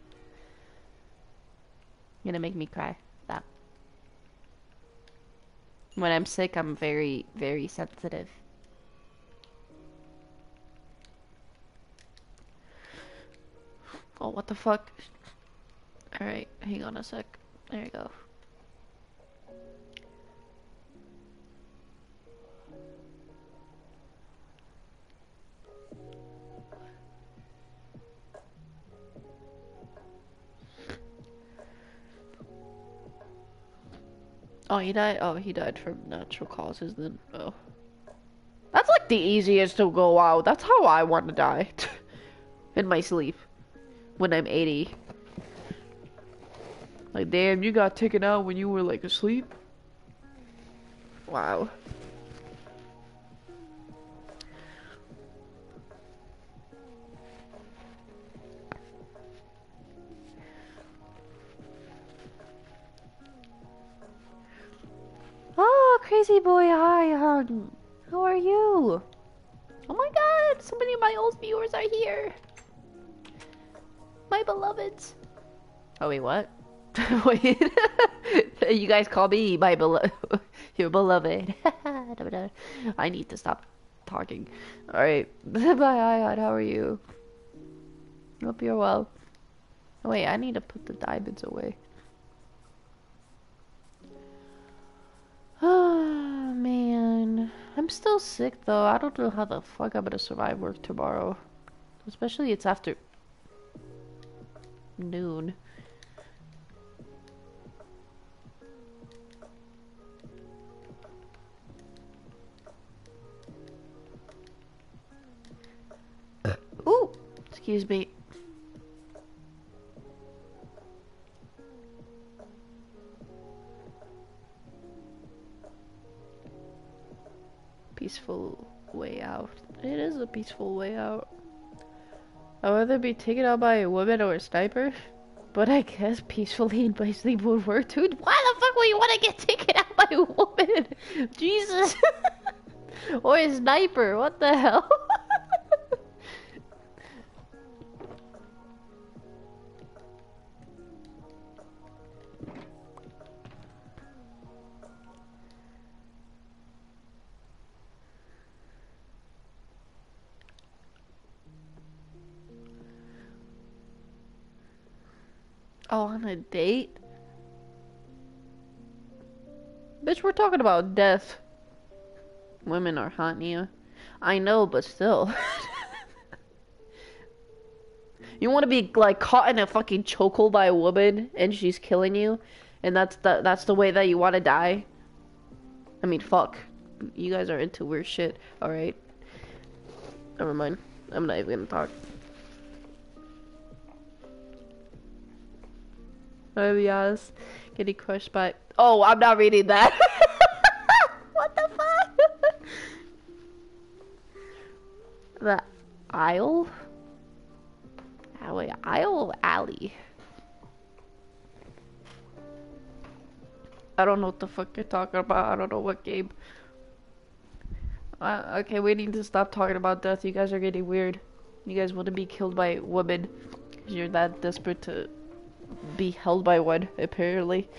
You're gonna make me cry. Stop. When I'm sick, I'm very, very sensitive. Oh, what the fuck? Alright, hang on a sec. There you go. Oh, he died? Oh, he died from natural causes then. Oh. That's like the easiest to go out. That's how I want to die. In my sleep. When I'm eighty. Like, damn, you got taken out when you were, like, asleep? Wow. Crazy boy, hi, hon. How are you? Oh my god, so many of my old viewers are here. My beloveds. Oh wait, what? Wait. You guys call me my beloved. Your beloved. I need to stop talking. Alright. Bye, hi, how are you? Hope you're well. Oh, wait, I need to put the diamonds away. Oh, man. I'm still sick, though. I don't know how the fuck I'm gonna survive work tomorrow. Especially it's after noon. Ooh! Excuse me. Peaceful way out. It is a peaceful way out. I'd rather be taken out by a woman or a sniper. But I guess peacefully in my sleep would work too. Why the fuck would you want to get taken out by a woman? Jesus! Or a sniper, what the hell? Oh, on a date? Bitch, we're talking about death. Women are hot, Nia. I know, but still. You want to be, like, caught in a fucking chokehold by a woman, and she's killing you? And that's the, that's the way that you want to die? I mean, fuck. You guys are into weird shit, alright? Never mind. I'm not even gonna talk. Oh, yes. Getting crushed by... Oh, I'm not reading that. What the fuck? The aisle? Oh, wait, aisle alley? I don't know what the fuck you're talking about. I don't know what game. Uh, okay, we need to stop talking about death. You guys are getting weird. You guys want to be killed by women. Because you're that desperate to be held by one, apparently.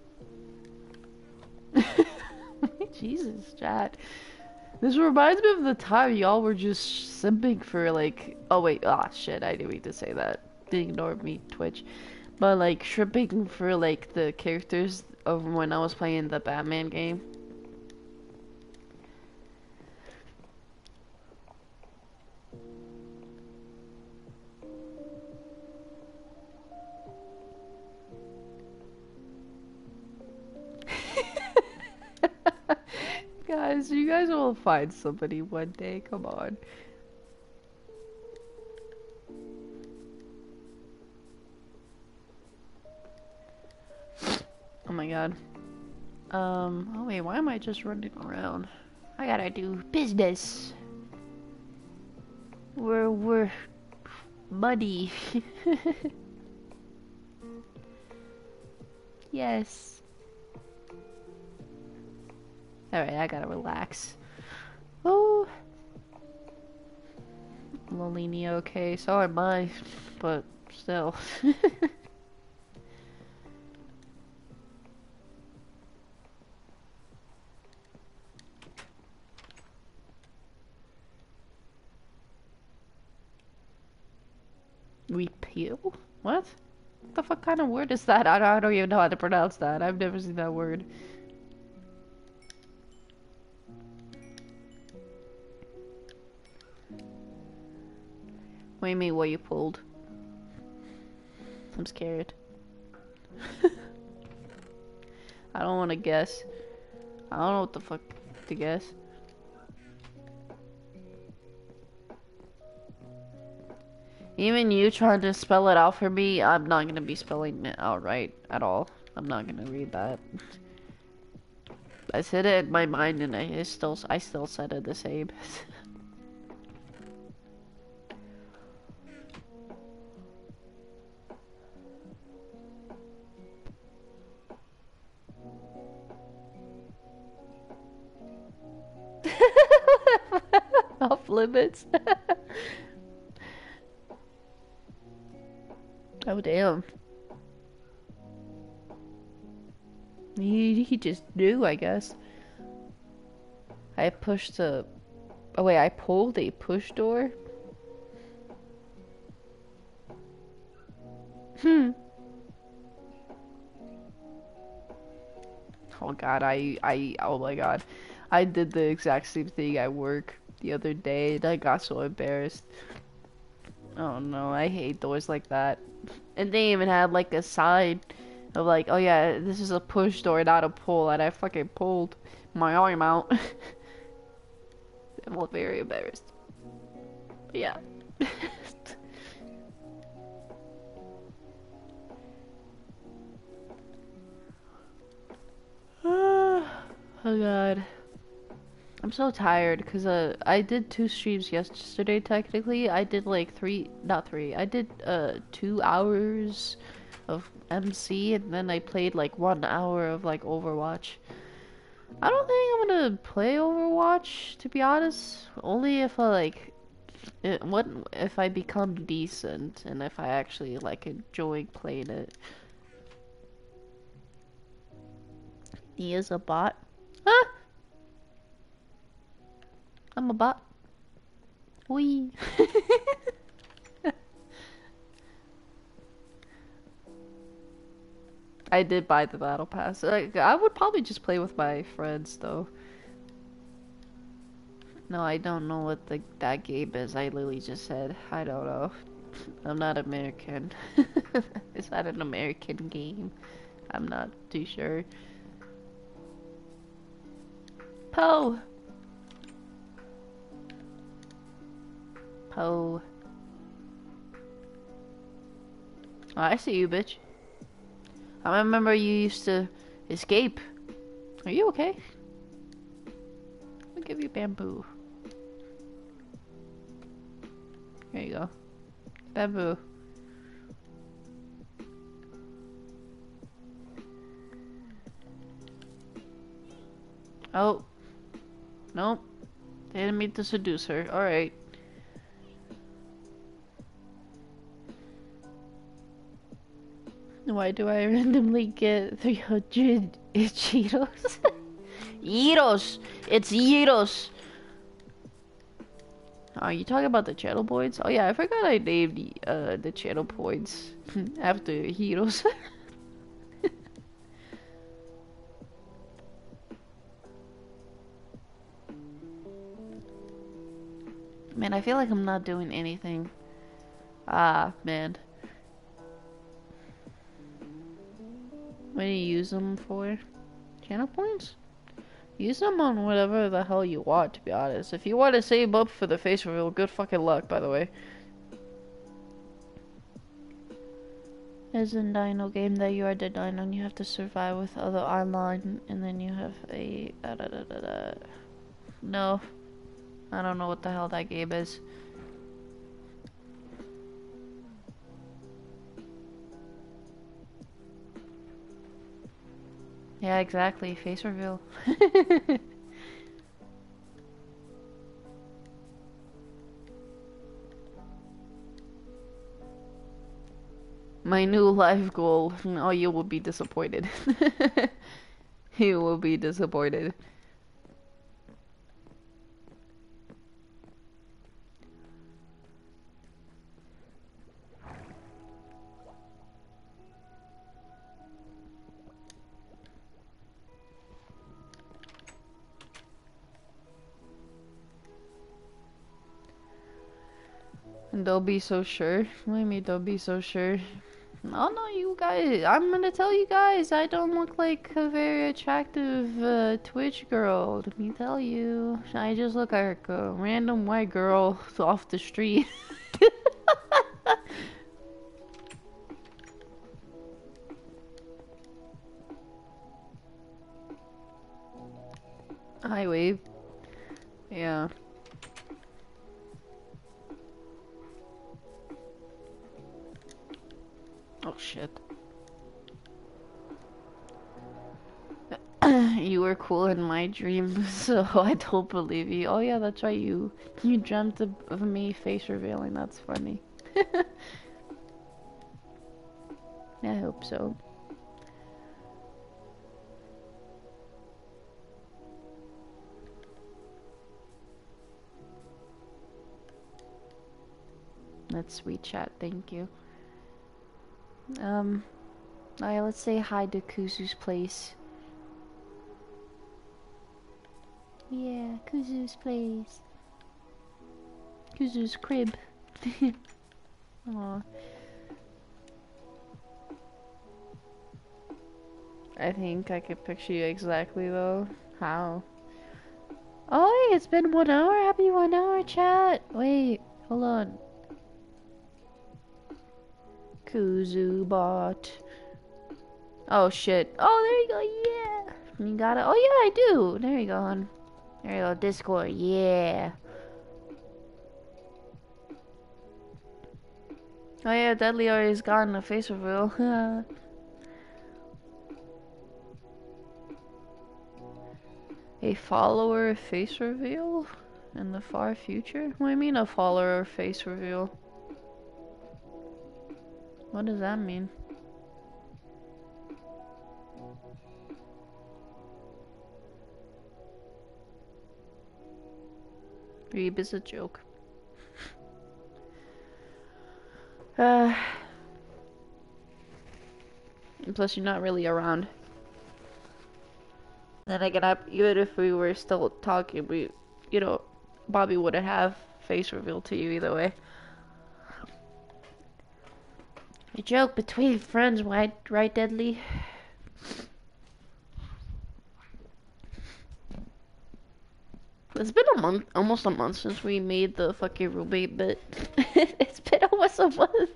Jesus, chat. This reminds me of the time y'all were just simping for, like... Oh, wait. Ah, oh, shit. I didn't mean to say that. Ignore me, Twitch. But, like, shrimping for, like, the characters of when I was playing the Batman game. Guys, you guys will find somebody one day. Come on. Oh my god. Um, oh wait, why am I just running around? I gotta do business. We're, we're money. Yes. Alright, I gotta relax. Oh. Lolini, okay, so am I, but still. Repeal? What? What the fuck kind of word is that? I don't, I don't even know how to pronounce that. I've never seen that word. What do you mean, what you pulled? I'm scared. I don't want to guess. I don't know what the fuck to guess. Even you trying to spell it out for me, I'm not gonna be spelling it out right at all. I'm not gonna read that. I said it in my mind and I still I still said it the same. Off limits. Oh damn. He he just knew, I guess. I pushed the. Oh wait, I pulled a push door. Hmm. Oh god, I I oh my god, I did the exact same thing at work the other day, and I got so embarrassed. Oh no, I hate doors like that. And they even had like a sign of like, oh yeah, this is a push door, not a pull, and I fucking pulled my arm out. I'm very embarrassed. But yeah. Oh god. I'm so tired because uh I did two streams yesterday technically. I did like three, not three. I did uh two hours of M C and then I played like one hour of like Overwatch. I don't think I'm gonna play Overwatch to be honest. Only if I like it, what if I become decent and if I actually like enjoy playing it. He is a bot. Huh? I'm a bot. Wee. I did buy the battle pass. Like, I would probably just play with my friends though. No, I don't know what the that game is. I literally just said I don't know. I'm not American. Is that an American game? I'm not too sure. Poe. Poe. Oh, I see you, bitch. I remember you used to escape. Are you okay? I'll give you bamboo. There you go. Bamboo. Oh. Nope. They didn't mean to seduce her. Alright. Why do I randomly get three hundred Cheetos? Cheetos! It's Cheetos! Oh, you talking about the channel points? Oh yeah, I forgot I named the, uh, the channel points after Heroes. Man, I feel like I'm not doing anything. Ah, man. What do you use them for? Channel points? Use them on whatever the hell you want, to be honest. If you want to save up for the face reveal, good fucking luck, by the way. As in Dino game that you are the dino and you have to survive with other online, and then you have a... Da, da, da, da, da. No. I don't know what the hell that game is. Yeah, exactly. Face reveal. My new life goal. Oh, you will be disappointed. You will be disappointed. And don't be so sure. What do you mean don't be so sure? Oh no, you guys, I'm gonna tell you guys, I don't look like a very attractive uh, Twitch girl, let me tell you. I just look like a random white girl off the street. Hi, Wave. Yeah. Oh shit. You were cool in my dream, so I don't believe you. Oh yeah, that's right. You you dreamt of, of me face revealing. That's funny. I hope so. That's sweet chat. Thank you. Um. Alright, let's say hi to Kuzu's place. Yeah, Kuzu's place. Kuzu's crib. Aww. I think I could picture you exactly though. How? Oh, hey, it's been one hour. Happy one hour chat. Wait, hold on. Kuzu bot. Oh shit. Oh, there you go. Yeah. You got it. Oh yeah, I do. There you go. Hon. There you go. Discord. Yeah. Oh yeah, Deadly already's gotten a face reveal. A follower face reveal in the far future? What do you mean a follower face reveal? What does that mean? Reeb is a joke. Uh, plus you're not really around. Then again, I, even if we were still talking, we, you know, Bobby wouldn't have face reveal to you either way. A joke between friends, right, right, Deadly? It's been a month, almost a month since we made the fucking roommate bit. It's been almost a month.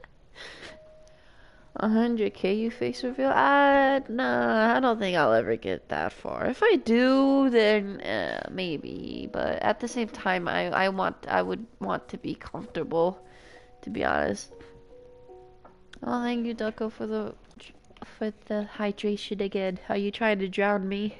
one hundred K you face reveal? Uh, nah, I don't think I'll ever get that far. If I do, then uh, maybe. But at the same time, I, I want, I would want to be comfortable, to be honest. Oh, thank you, Ducko, for the, for the hydration again. Are you trying to drown me?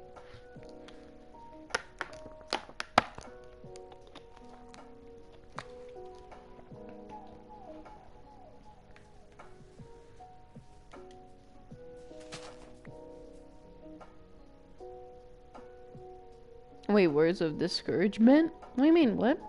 Wait, words of discouragement? What do you mean, what?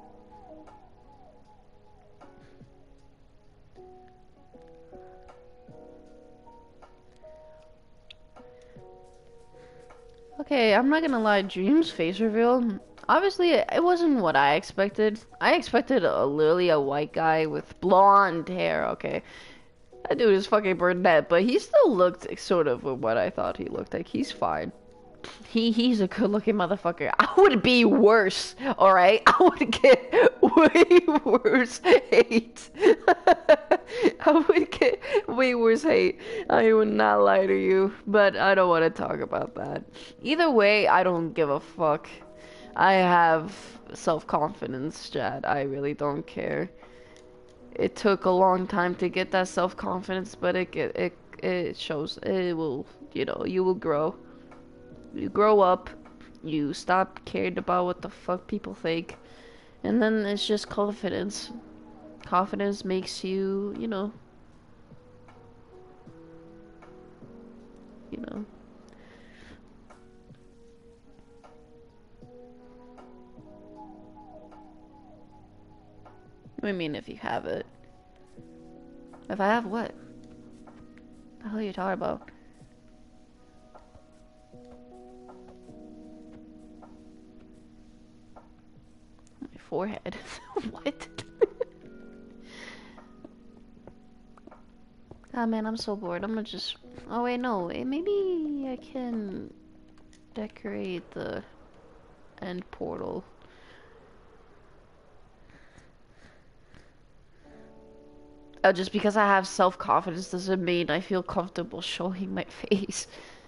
Okay, I'm not gonna lie, Dream's face reveal, obviously it wasn't what I expected. I expected a literally a white guy with blonde hair, okay? That dude is fucking brunette, but he still looked sort of what I thought he looked like. He's fine. He he's a good looking motherfucker. I would be worse, alright? I would get way worse hate. I would get way worse hate. I would not lie to you, but I don't want to talk about that. Either way, I don't give a fuck. I have self-confidence, Chad. I really don't care. It took a long time to get that self-confidence, but it it it shows. It will, you know, you will grow. You grow up, you stop caring about what the fuck people think, and then it's just confidence. Confidence makes you, you know, you know. What do you mean if you have it? If I have what? The hell are you talking about? My forehead. What? Ah man, I'm so bored. I'm gonna just... Oh wait, no. Eh, maybe I can decorate the end portal. Uh, just because I have self-confidence doesn't mean I feel comfortable showing my face.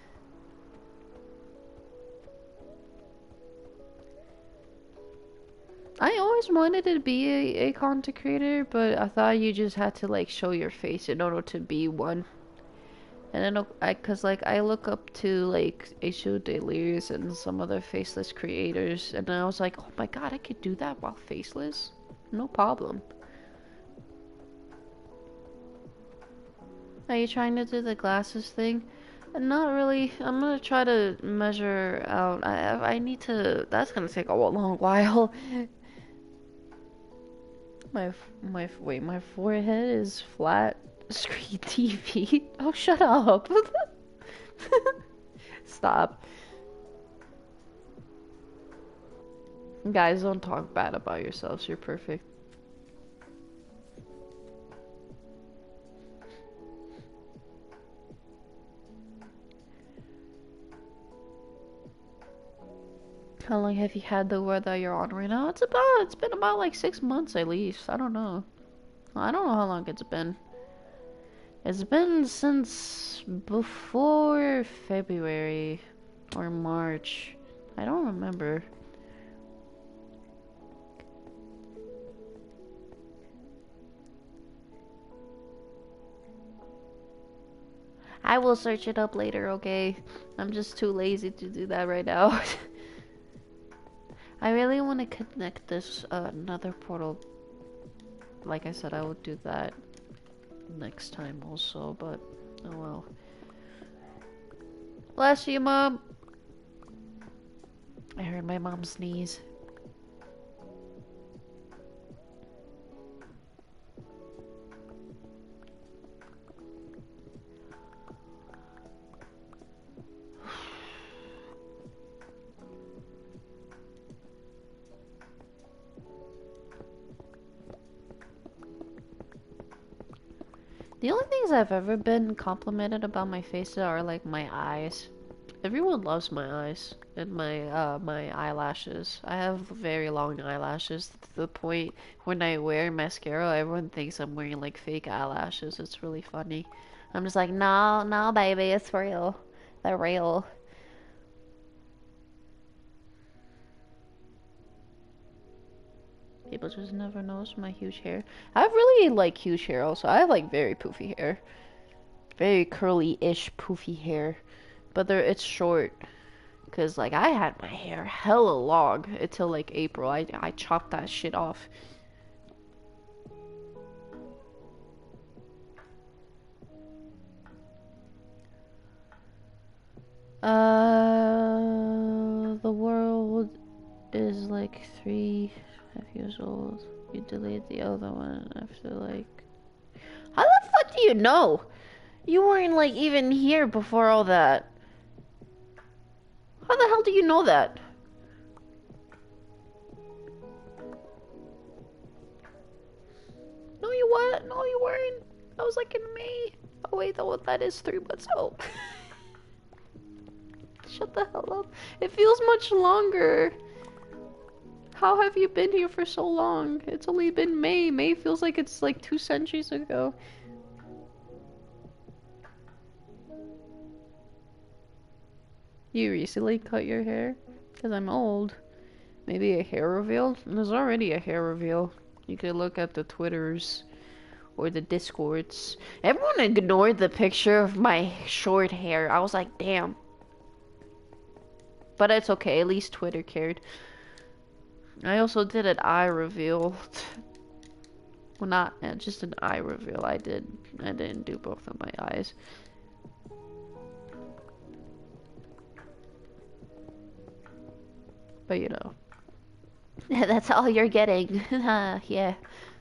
I always wanted to be a, a content creator, but I thought you just had to like show your face in order to be one. And then I, cause like I look up to like H O Delirious and some other faceless creators, and I was like, oh my god, I could do that while faceless, no problem. Are you trying to do the glasses thing? Not really. I'm gonna try to measure out. I I need to. That's gonna take a long while. My my wait. My forehead is flat screen T V. Oh, shut up. Stop. Guys, don't talk bad about yourselves. You're perfect. How long have you had the word that you're on right now? It's about, it's been about like six months at least. I don't know. I don't know how long it's been. It's been since before February or March. I don't remember. I will search it up later, okay? I'm just too lazy to do that right now. I really want to connect this uh, another portal. Like I said, I will do that next time also, but oh well. Bless you, Mom. I heard my mom sneeze. The only things I've ever been complimented about my face are like my eyes. Everyone loves my eyes and my uh my eyelashes. I have very long eyelashes to the point when I wear mascara, everyone thinks I'm wearing like fake eyelashes. It's really funny. I'm just like, no, no, baby, it's real. They're real. People just never notice my huge hair. I have really like huge hair also. I have like very poofy hair. Very curly-ish poofy hair. But there it's short. Cause like I had my hair hella long until like April. I I chopped that shit off. Uh, the world is like three and a half years old. You deleted the other one after like. How the fuck do you know? You weren't like even here before all that. How the hell do you know that? No, you what? No, you weren't. I was like in May. Oh wait, though that is three months out. Shut the hell up. It feels much longer. How have you been here for so long? It's only been May. May feels like it's like two centuries ago. You recently cut your hair? Because I'm old. Maybe a hair reveal? There's already a hair reveal. You could look at the Twitters or the Discords. Everyone ignored the picture of my short hair. I was like, damn. But it's okay, at least Twitter cared. I also did an eye reveal. Well, not uh, just an eye reveal. I did. I didn't do both of my eyes. But you know. That's all you're getting. Yeah.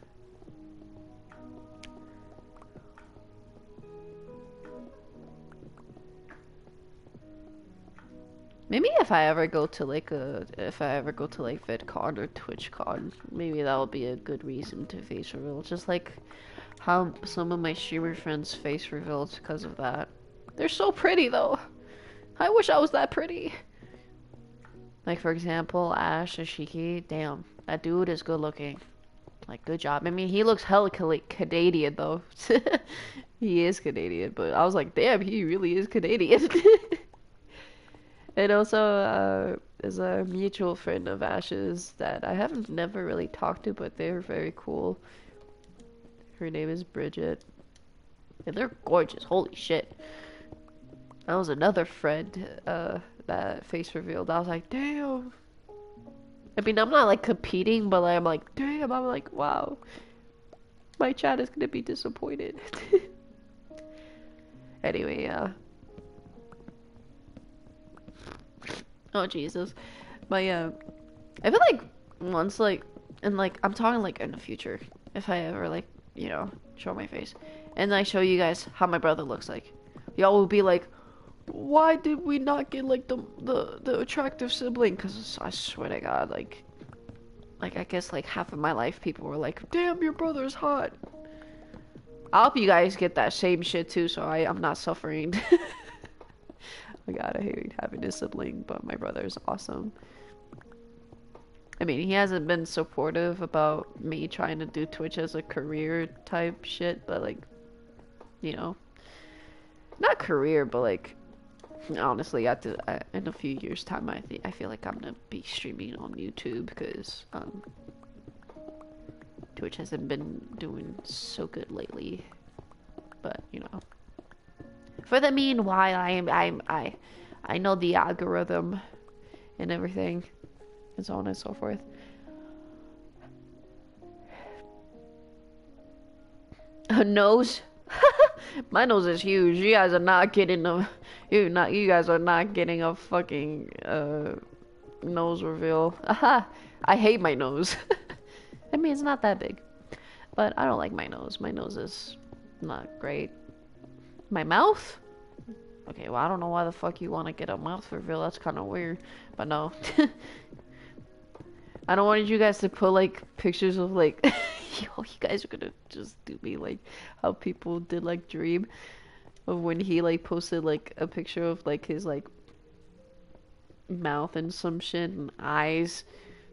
Maybe if I ever go to like a, if I ever go to like VidCon or TwitchCon, maybe that would be a good reason to face reveal. Just like how some of my streamer friends face revealed because of that. They're so pretty though. I wish I was that pretty. Like for example, Ash Ashiki. Damn, that dude is good looking. Like good job. I mean, he looks hella Canadian though. He is Canadian, but I was like, damn, he really is Canadian. And also, uh, is a mutual friend of Ash's that I haven't never really talked to, but they're very cool. Her name is Bridget. And they're gorgeous, holy shit. That was another friend, uh, that face revealed. I was like, damn. I mean, I'm not like competing, but like, I'm like, damn. I'm like, wow. My chat is gonna be disappointed. Anyway, uh. Oh, Jesus. My, uh. I feel like once, like, and like, I'm talking like in the future. If I ever, like, you know, show my face. And I show you guys how my brother looks like. Y'all will be like, why did we not get like the the the attractive sibling? Because I swear to God, like, like I guess like half of my life, people were like, "Damn, your brother's hot." I hope you guys get that same shit too, so I I'm not suffering. Oh God, I hate having a sibling, but my brother's awesome. I mean, he hasn't been supportive about me trying to do Twitch as a career type shit, but like, you know, not career, but like. Honestly, at the, uh, in a few years' time, I think I feel like I'm gonna be streaming on YouTube because um, Twitch hasn't been doing so good lately. But you know, for the meanwhile, I am I'm I I know the algorithm and everything, and so on and so forth. A nose. My nose is huge. You guys are not getting a, you not you guys are not getting a fucking uh nose reveal. Aha! I hate my nose. I mean, it's not that big, but I don't like my nose. My nose is not great. My mouth? Okay, well, I don't know why the fuck you want to get a mouth reveal. That's kind of weird, but no. I don't want you guys to put like pictures of like, yo, you guys are gonna just do me like how people did like Dream of when he like posted like a picture of like his like mouth and some shit and eyes.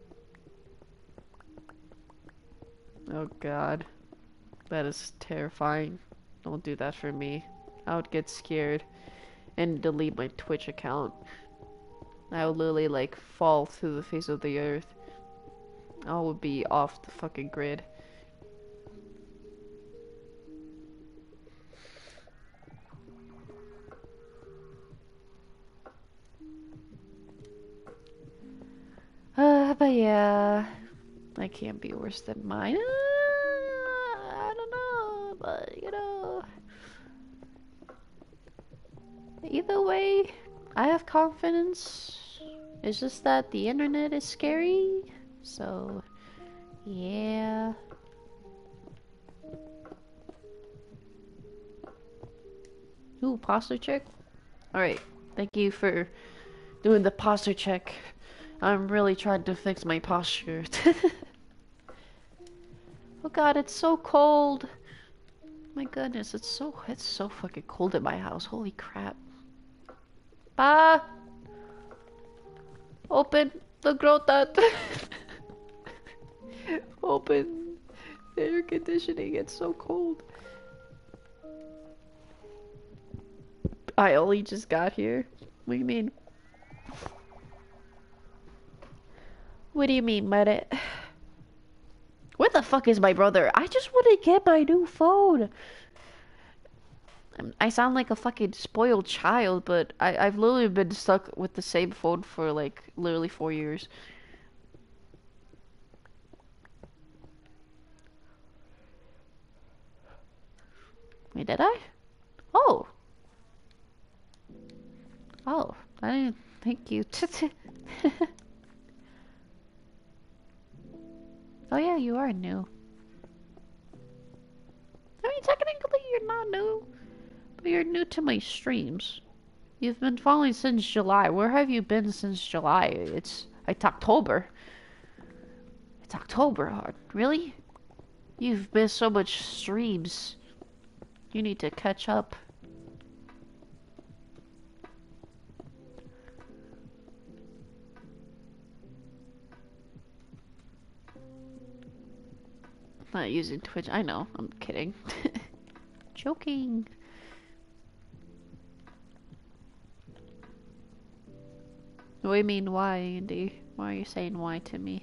Oh God, that is terrifying. Don't do that for me. I would get scared and delete my Twitch account. I would literally like fall to the face of the earth. I would be off the fucking grid. Uh, but yeah, I can't be worse than mine. Uh, I don't know, but you know, either way, I have confidence. It's just that the internet is scary, so yeah. Ooh, posture check? Alright, thank you for doing the posture check. I'm really trying to fix my posture. Oh God, it's so cold. My goodness, it's so it's so fucking cold in my house. Holy crap. Pa! Open the grotto. Open the air conditioning. It's so cold. I only just got here. What do you mean? What do you mean, Muddy? Where the fuck is my brother? I just want to get my new phone. I sound like a fucking spoiled child, but I, I've literally been stuck with the same phone for like literally four years. Wait, did I? Oh. Oh, I didn't thank you. Oh yeah, you are new. I mean, technically you're not new, but you're new to my streams. You've been following since July. Where have you been since July? It's it's October. It's October, really? You've missed so much streams. You need to catch up. I'm not using Twitch. I know. I'm kidding. Joking. What do you mean, why, Andy? Why are you saying why to me?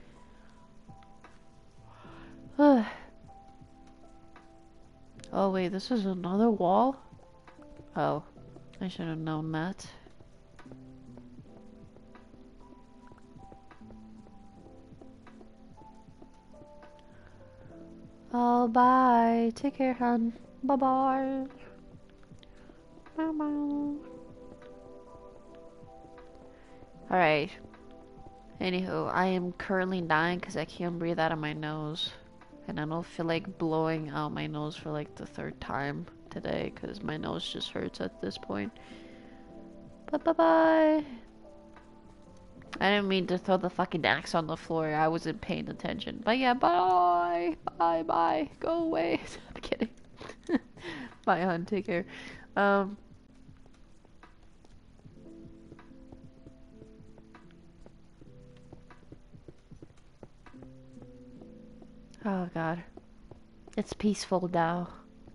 Oh, wait, this is another wall? Oh. I should have known that. Oh, bye. Take care, hon. Bye-bye. Bye-bye. Alright. Anywho, I am currently dying because I can't breathe out of my nose. And I don't feel like blowing out my nose for like the third time today because my nose just hurts at this point. But bye-bye. I didn't mean to throw the fucking axe on the floor. I wasn't paying attention. But yeah, bye. Bye, bye. Go away. I'm kidding. Bye, hon. Take care. Um... Oh god. It's peaceful now.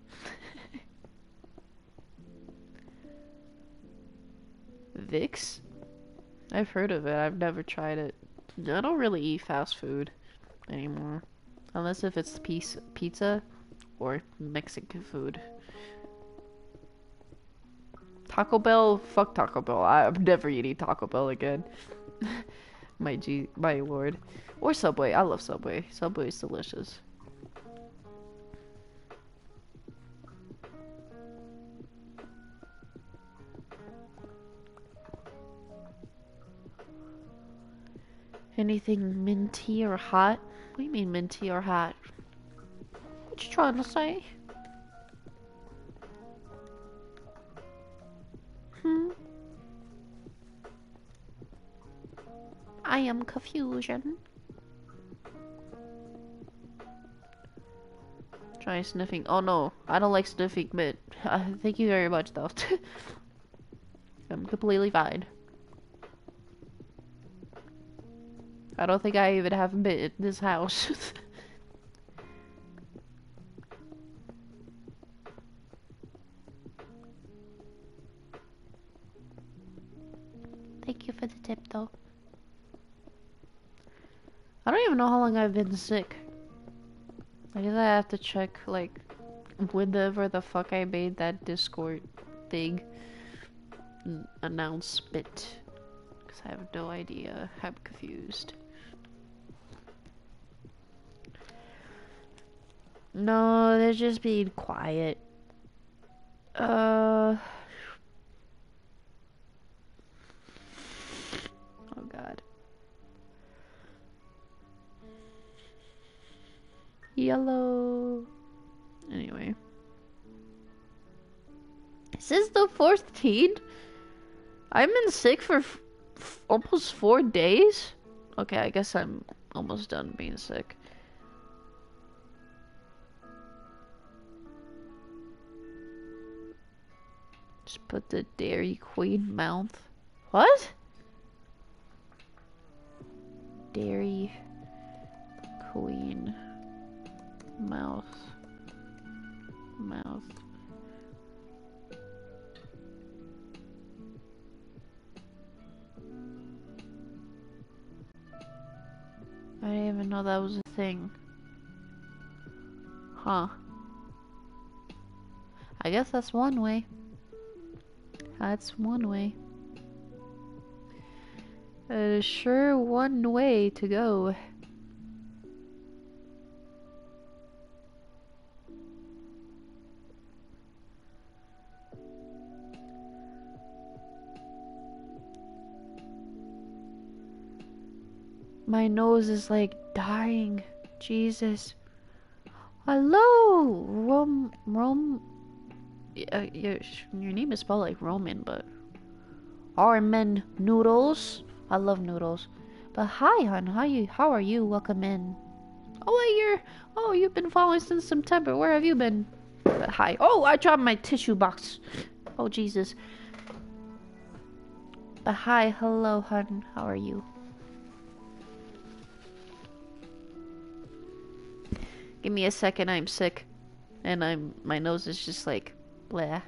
Vicks? I've heard of it. I've never tried it. I don't really eat fast food anymore. Unless if it's piece pizza or Mexican food. Taco Bell? Fuck Taco Bell. I'm never eating Taco Bell again. my G my lord. Or Subway. I love Subway. Subway is delicious. Anything minty or hot? What do you mean minty or hot? What you trying to say? Hmm? I am confusion. Try sniffing. Oh no, I don't like sniffing, but uh, thank you very much though. I'm completely fine. I don't think I even have a bit in this house. Thank you for the tip though. I don't even know how long I've been sick. I guess I have to check, like, whenever the fuck I made that Discord thing announcement. Because I have no idea. I'm confused. No, they're just being quiet. Uh... Oh god. Yellow. Anyway. Since the fourteenth? I've been sick for f f almost four days? Okay, I guess I'm almost done being sick. Just put the Dairy Queen mouth. What? Dairy Queen mouth. Mouth. I didn't even know that was a thing. Huh. I guess that's one way. That's one way. That is sure one way to go. My nose is like dying. Jesus. Hello, Rom, Rom. Uh, your, your name is spelled like Roman, but Armen noodles. I love noodles. But hi, hon. How you? How are you? Welcome in. Oh, wait, you're. Oh, you've been following since September. Where have you been? But hi. Oh, I dropped my tissue box. Oh, Jesus. But hi, hello, hon. How are you? Give me a second. I'm sick, and I'm. My nose is just like, blah.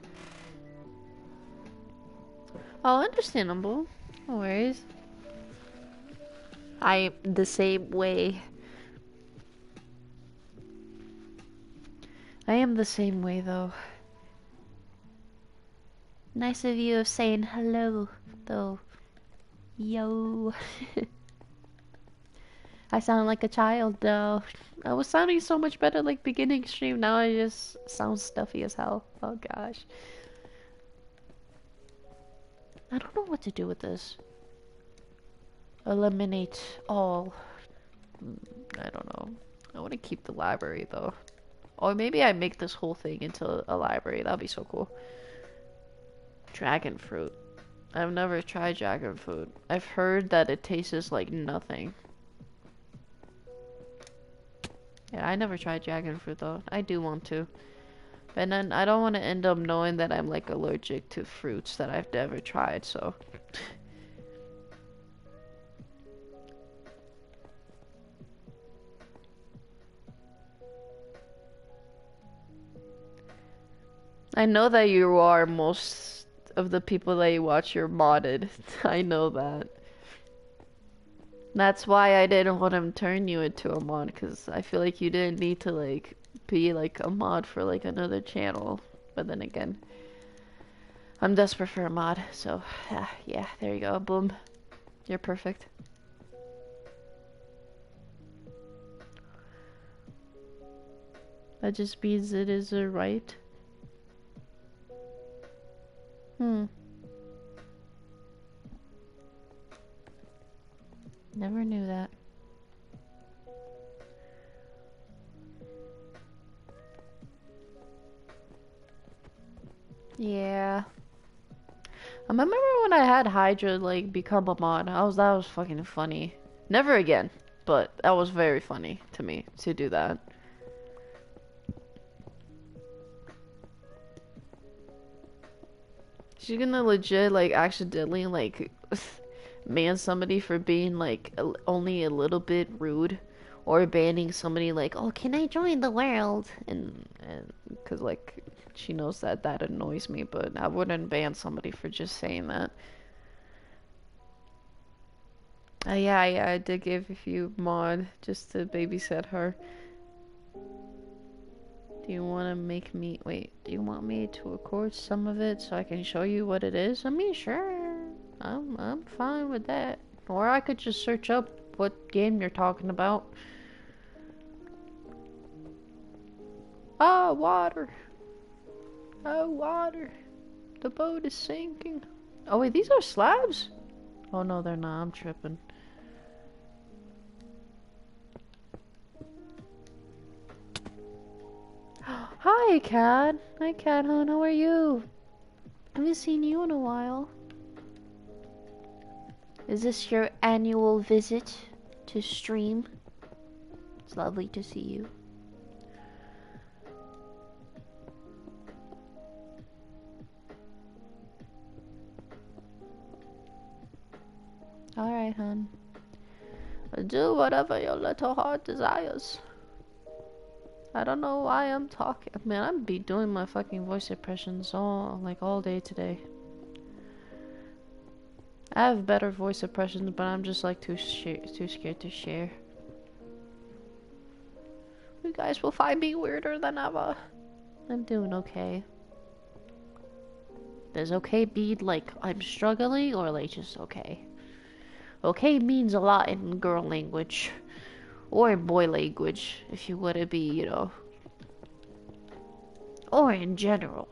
Oh, understandable. No worries. I'm the same way. I am the same way, though. Nice of you of saying hello, though. Yo. I sound like a child, though. I was sounding so much better like beginning stream. Now I just sound stuffy as hell. Oh gosh. I don't know what to do with this. Eliminate all. I don't know. I want to keep the library though. Or maybe I make this whole thing into a library. That'd be so cool. Dragon fruit. I've never tried dragon fruit. I've heard that it tastes like nothing. Yeah, I never tried dragon fruit though. I do want to. And then I don't want to end up knowing that I'm like allergic to fruits that I've never tried, so. I know that you are most of the people that you watch, you're modded. I know that. That's why I didn't want to turn you into a mod, because I feel like you didn't need to like be like a mod for like another channel. But then again, I'm desperate for a mod, so yeah, yeah, there you go, boom. You're perfect. That just means it is a right. Hmm. Never knew that. Yeah. I remember when I had Hydra like become a mod. I was that was fucking funny. Never again, but that was very funny to me to do that. She's gonna legit like accidentally like ban somebody for being like a, only a little bit rude, or banning somebody like, oh, can I join the world? And and because like she knows that that annoys me, but I wouldn't ban somebody for just saying that. Uh, yeah, yeah, I did give a few mod just to babysit her. Do you want to make me wait? Do you want me to record some of it so I can show you what it is? I mean, sure. I'm I'm fine with that. Or I could just search up what game you're talking about. Ah, water. Oh, water. The boat is sinking. Oh wait, these are slabs? Oh no, they're not. I'm tripping. Hi, Cat. Hi, Cat Hun. How are you? I haven't seen you in a while. Is this your annual visit to stream? It's lovely to see you. Alright, hun. Do whatever your little heart desires. I don't know why I'm talking. Man, I'm be doing my fucking voice impressions all like all day today. I have better voice impressions, but I'm just like too too scared to share. You guys will find me weirder than ever. I'm doing okay. Does okay be like I'm struggling or like just okay? Okay means a lot in girl language. Or in boy language, if you want to be, you know. Or in general.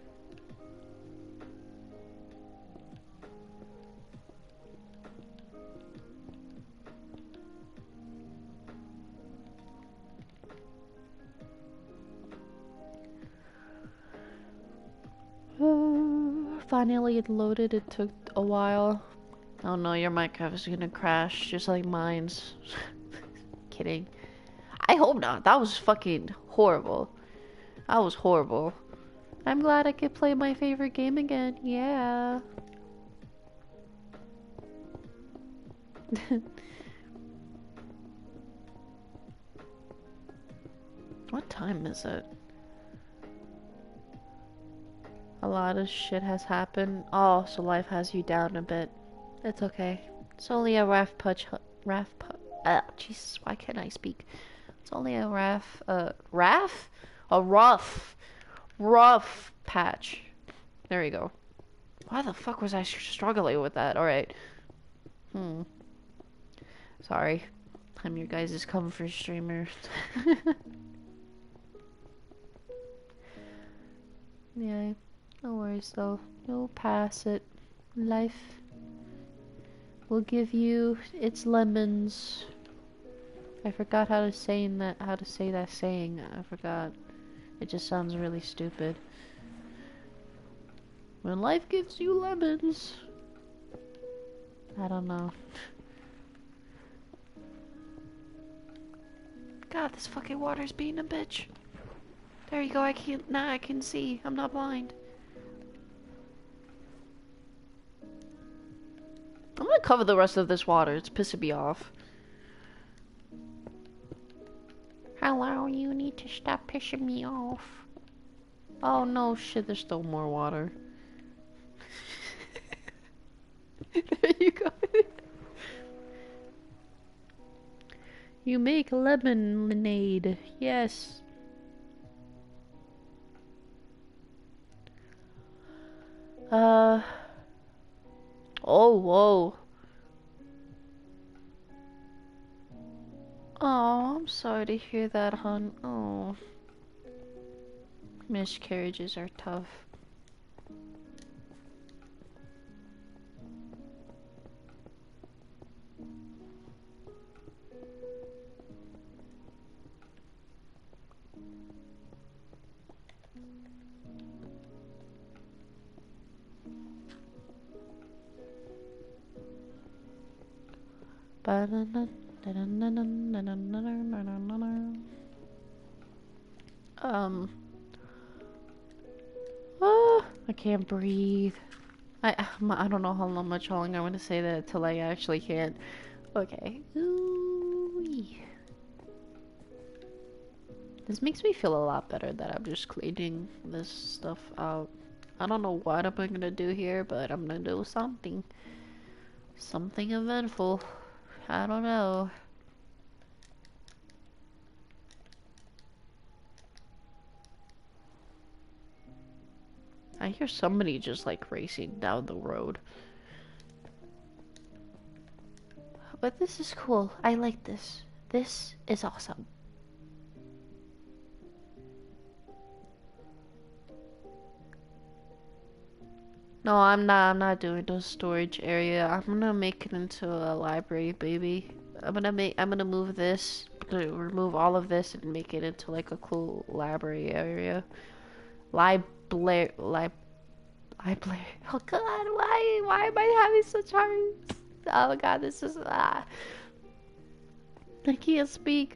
Finally it loaded, it took a while. Oh no, your Minecraft is gonna crash just like mine's. Kidding. I hope not. That was fucking horrible. That was horrible. I'm glad I could play my favorite game again. Yeah. What time is it? A lot of shit has happened. Oh, so life has you down a bit. It's okay. It's only a rough patch. Rough patch. Ah, Jesus, why can't I speak? It's only a rough. Uh, rough? A rough, rough patch. There you go. Why the fuck was I struggling with that? Alright. Hmm. Sorry. I'm your guys' comfort streamer. Yeah, no worries though. You'll pass it. Life will give you its lemons. I forgot how to say that how to say that saying. I forgot. It just sounds really stupid. When life gives you lemons. I don't know. God, this fucking water's being a bitch. There you go, I can't, now I can see. I'm not blind. I'm gonna cover the rest of this water. It's pissing me off. Hello, you need to stop pissing me off. Oh no, shit, there's still more water. There you go. You make lemonade. Yes. Uh. Oh, whoa. Oh, I'm sorry to hear that, hon. Oh. Miscarriages are tough. Um. Oh, I can't breathe. I I don't know how long, much longer I'm gonna say that till I actually can't. Okay. Ooh-wee. This makes me feel a lot better that I'm just cleaning this stuff out. I don't know what I'm gonna do here, but I'm gonna do something. Something eventful. I don't know. I hear somebody just like racing down the road. But this is cool. I like this. This is awesome. No, I'm not. I'm not doing the storage area. I'm gonna make it into a library, baby. I'm gonna make. I'm gonna move this. To remove all of this and make it into like a cool library area. Library. Lib. Library. Oh God, why? Why am I having such hard? Oh my God, this is. Ah. I can't speak.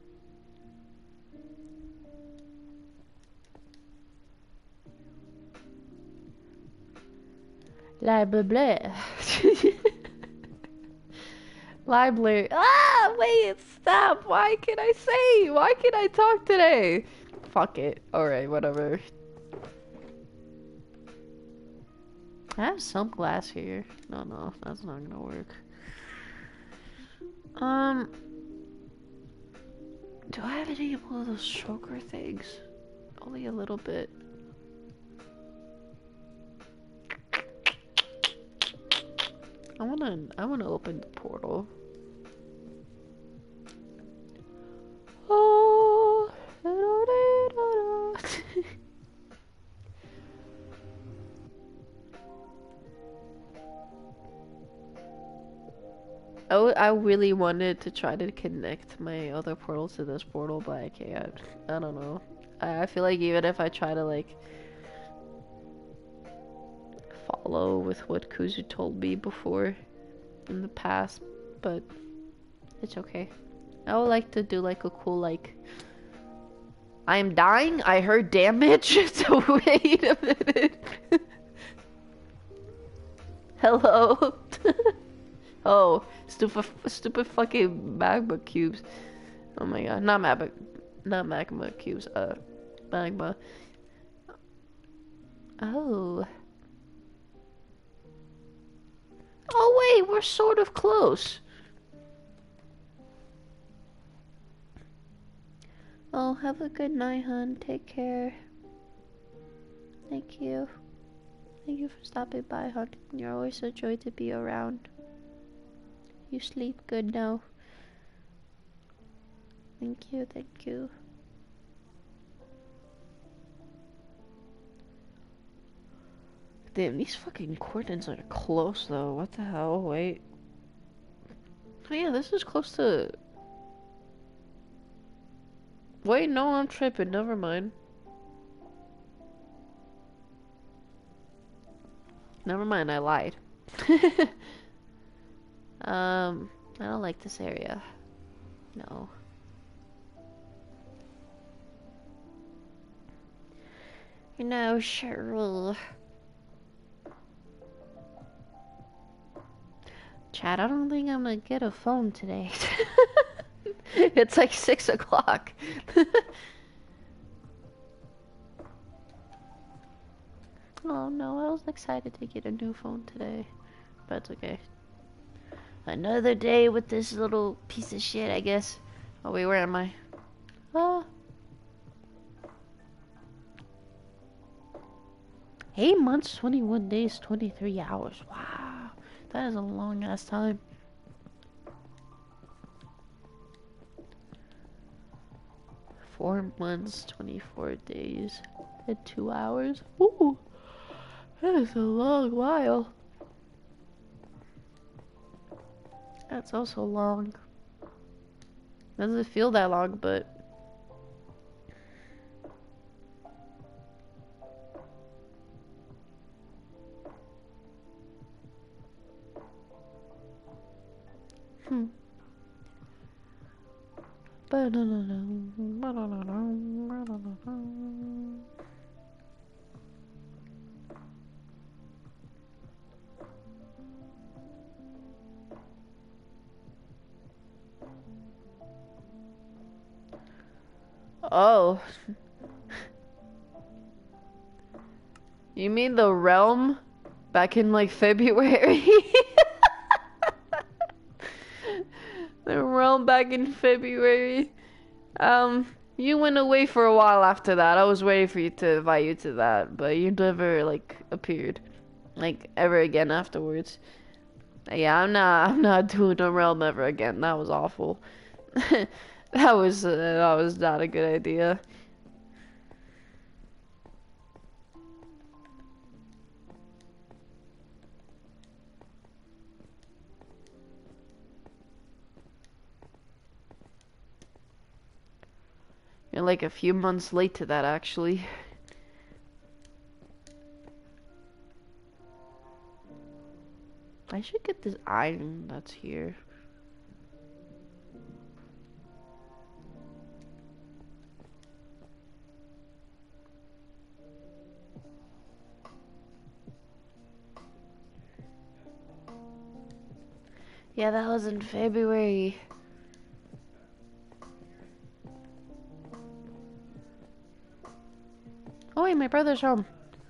Library. Library. Ah, wait, stop. Why can I say? Why can I talk today? Fuck it. Alright, whatever. I have some glass here. No, no, that's not gonna work. Um, do I have any one of those choker things? Only a little bit. I wanna, I wanna open the portal. Oh, I, w I really wanted to try to connect my other portal to this portal, but I can't. I don't know. I, I feel like even if I try to like follow with what Kuzu told me before in the past, but it's okay. I would like to do like a cool like I'm dying, I heard damage, so wait a minute. Hello? Oh, stupid stupid fucking magma cubes. Oh my god, not magma not magma cubes, uh magma. Oh. Oh wait, we're sort of close. Oh, have a good night, hon. Take care. Thank you. Thank you for stopping by, hon. You're always a joy to be around. You sleep good now. Thank you, thank you. Damn, these fucking coordinates are close though. What the hell? Wait. Oh yeah, this is close to... Wait, no, I'm tripping. Never mind. Never mind, I lied. um, I don't like this area. No. You know, Cheryl. Chad, I don't think I'm gonna get a phone today. It's like six o'clock. Oh no, I was excited to get a new phone today. But it's okay. Another day with this little piece of shit, I guess. Oh wait, where am I? Ah. Eight months, twenty-one days, twenty-three hours. Wow. That is a long ass time. Four months, twenty-four days, and two hours. Ooh. That is a long while. That's also long. Doesn't feel that long, but... Hmm. Oh. You mean the realm back in like February? The realm back in February. Um, you went away for a while after that. I was waiting for you to invite you to that, but you never like appeared like ever again afterwards. Yeah, I'm not I'm not doing the realm ever again. That was awful. That was uh, that was not a good idea. You're like a few months late to that, actually. I should get this iron that's here. Yeah, that was in February. Oh wait, my brother's home.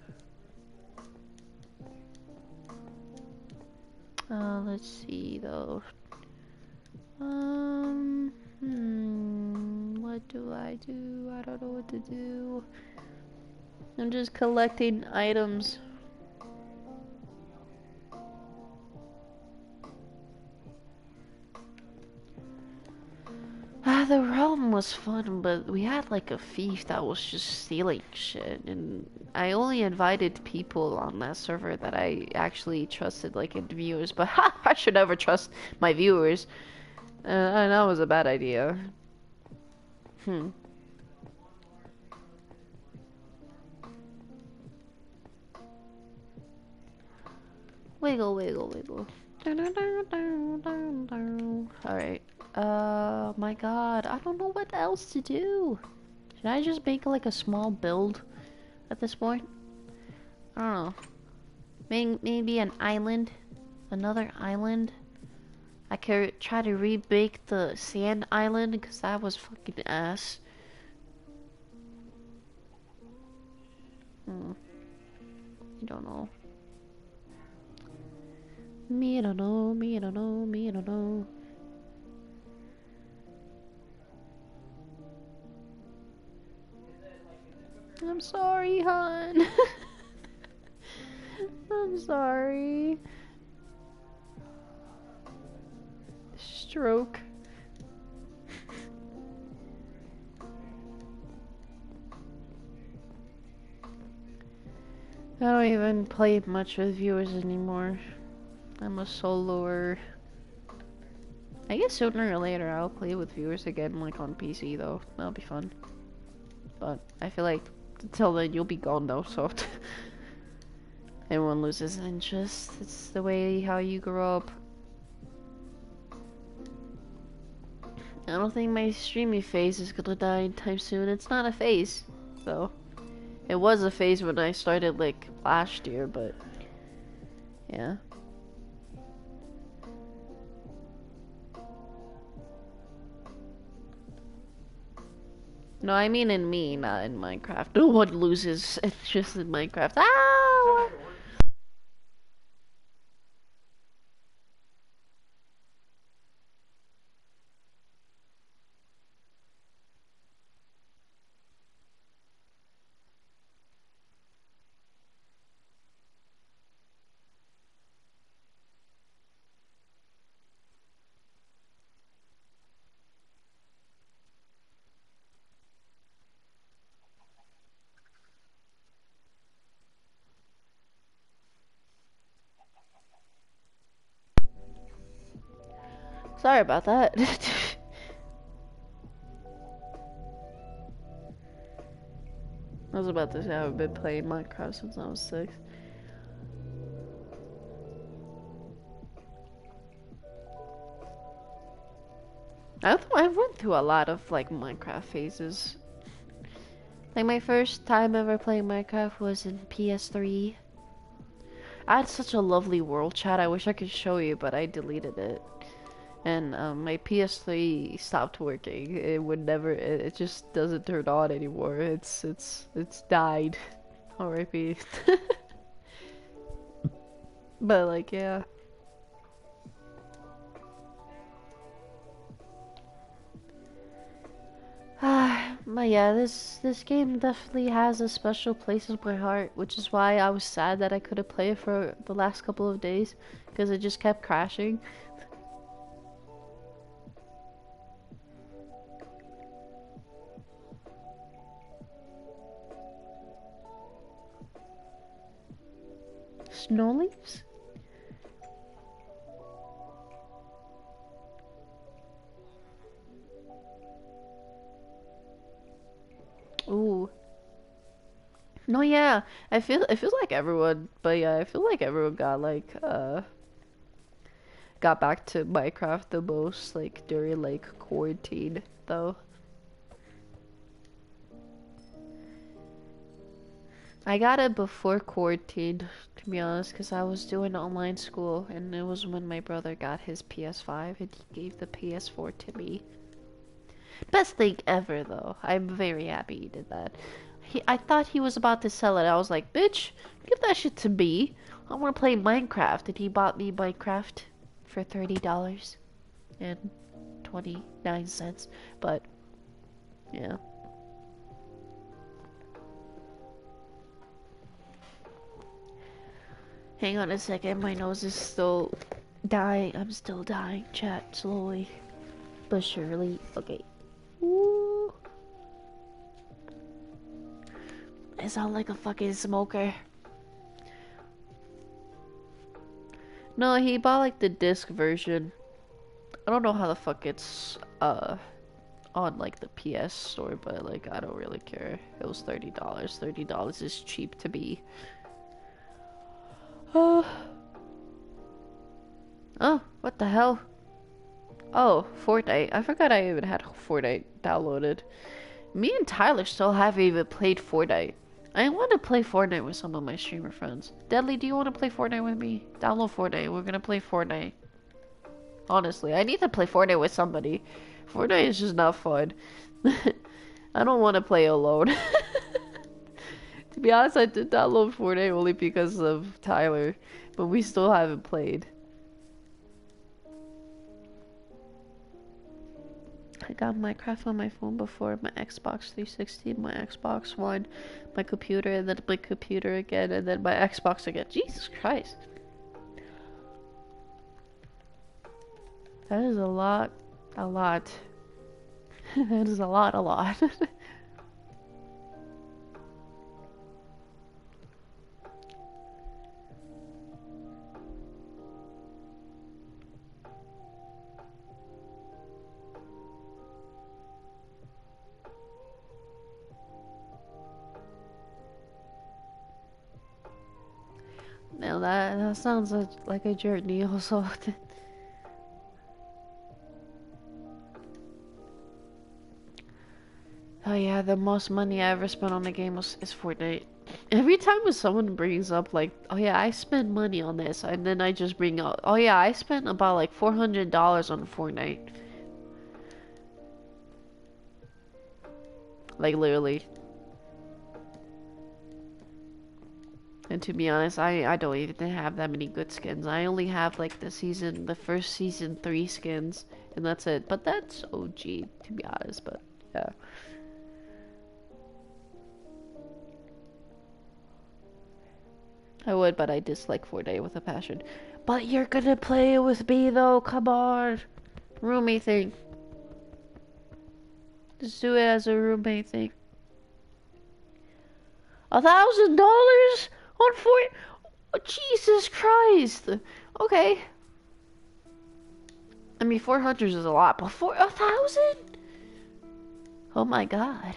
Uh, let's see though. Um, hmm, what do I do? I don't know what to do. I'm just collecting items. Ah, the realm was fun, but we had like a thief that was just stealing shit, and I only invited people on that server that I actually trusted, like in viewers. But ha, I should never trust my viewers. Uh, and that was a bad idea. Hmm. Wiggle, wiggle, wiggle. Alright. Uh, my god. I don't know what else to do. Should I just make like a small build at this point? I don't know. Maybe, maybe an island. Another island. I could try to remake the sand island because that was fucking ass. Hmm. I don't know. Me don't know, me don't know, me don't know. I'm sorry, hon. I'm sorry. Stroke. I don't even play much with viewers anymore. I'm a soloer. I guess sooner or later I'll play with viewers again, like on P C though. That'll be fun. But I feel like until then you'll be gone though, so everyone loses interest. It's the way how you grow up. I don't think my streaming phase is gonna die anytime soon. It's not a phase, though. It was a phase when I started like last year, but yeah. No, I mean in me, not in Minecraft. No one loses. It's just in Minecraft. Ah! Sorry about that. I was about to say I've been playing Minecraft since I was six. I I went through a lot of like Minecraft phases. Like my first time ever playing Minecraft was in P S three. I had such a lovely world chat. I wish I could show you, but I deleted it. And um, my P S three stopped working. It would never. It, it just doesn't turn on anymore. It's it's it's died. R I P But like yeah. But yeah, this this game definitely has a special place in my heart, which is why I was sad that I couldn't play it for the last couple of days, because it just kept crashing. Snow leaves? Ooh. No, yeah. I feel it feels like everyone, but yeah, I feel like everyone got like uh got back to Minecraft the most like during like quarantine though. I got it before quarantine, to be honest, because I was doing online school, and it was when my brother got his P S five, and he gave the P S four to me. Best thing ever, though. I'm very happy he did that. He, I thought he was about to sell it. I was like, bitch, give that shit to me. I want to play Minecraft, and he bought me Minecraft for thirty dollars and twenty-nine cents, but, yeah. Hang on a second, my nose is still dying. I'm still dying, chat, slowly but surely. Okay. Ooh. I sound like a fucking smoker. No, he bought like the disc version. I don't know how the fuck it's uh on like the P S store, but like I don't really care. It was thirty dollars. thirty dollars is cheap to be. Oh. Oh, what the hell? Oh, Fortnite. I forgot I even had Fortnite downloaded. Me and Tyler still haven't even played Fortnite. I want to play Fortnite with some of my streamer friends. Deadly, do you want to play Fortnite with me? Download Fortnite. We're gonna play Fortnite. Honestly, I need to play Fortnite with somebody. Fortnite is just not fun. I don't want to play alone. To be honest, I did download Fortnite only because of Tyler, but we still haven't played. I got Minecraft on my phone before, my Xbox three sixty, my Xbox One, my computer, and then my computer again, and then my Xbox again. Jesus Christ. That is a lot. A lot. That is a lot, a lot. Now that, that sounds like, like a journey also. Oh yeah, the most money I ever spent on the game was is Fortnite. Every time when someone brings up like, oh yeah, I spent money on this, and then I just bring up, oh yeah, I spent about like four hundred dollars on Fortnite. Like literally. And to be honest, I, I don't even have that many good skins. I only have like the season, the first season three skins, and that's it. But that's O G, to be honest, but yeah. I would, but I dislike Fortnite with a passion. But you're gonna play it with me though, come on. Roommate thing. Just do it as a roommate thing. A thousand dollars on Fort? Oh, Jesus Christ. Okay. I mean, four hundred is a lot, but for a thousand? Oh my god.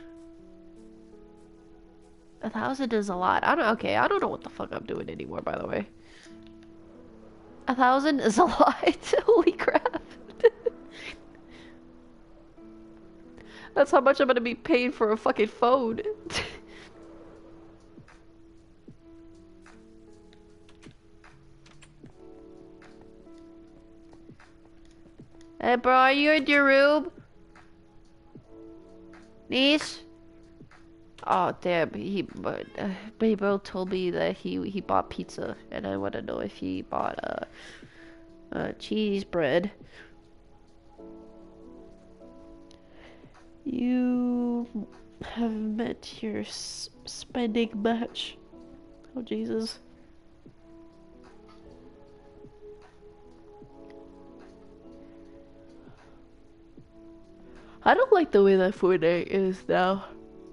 A thousand is a lot. I don't. Okay, I don't know what the fuck I'm doing anymore. By the way, a thousand is a lot. Holy crap! That's how much I'm gonna be paying for a fucking phone. Hey, bro, are you in your room? Niece? Oh damn, he but uh, my bro told me that he he bought pizza, and I want to know if he bought uh, uh cheese bread. You have met your s spending match. Oh Jesus. I don't like the way that Fortnite is now.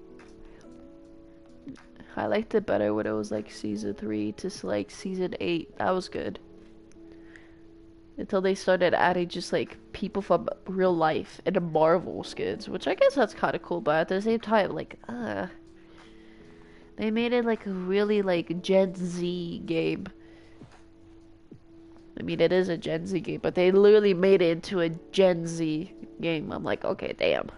I liked it better when it was like season three to like season eight. That was good. Until they started adding just like people from real life into Marvel skins, which I guess that's kind of cool, but at the same time, like, uh, they made it like a really like Gen Z game. I mean, it is a Gen Z game, but they literally made it into a Gen Z game. I'm like, okay, damn.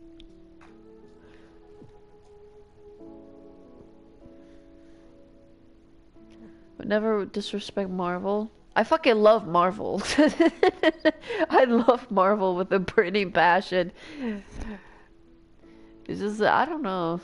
But never disrespect Marvel. I fucking love Marvel. I love Marvel with a burning passion. It's just, I don't know.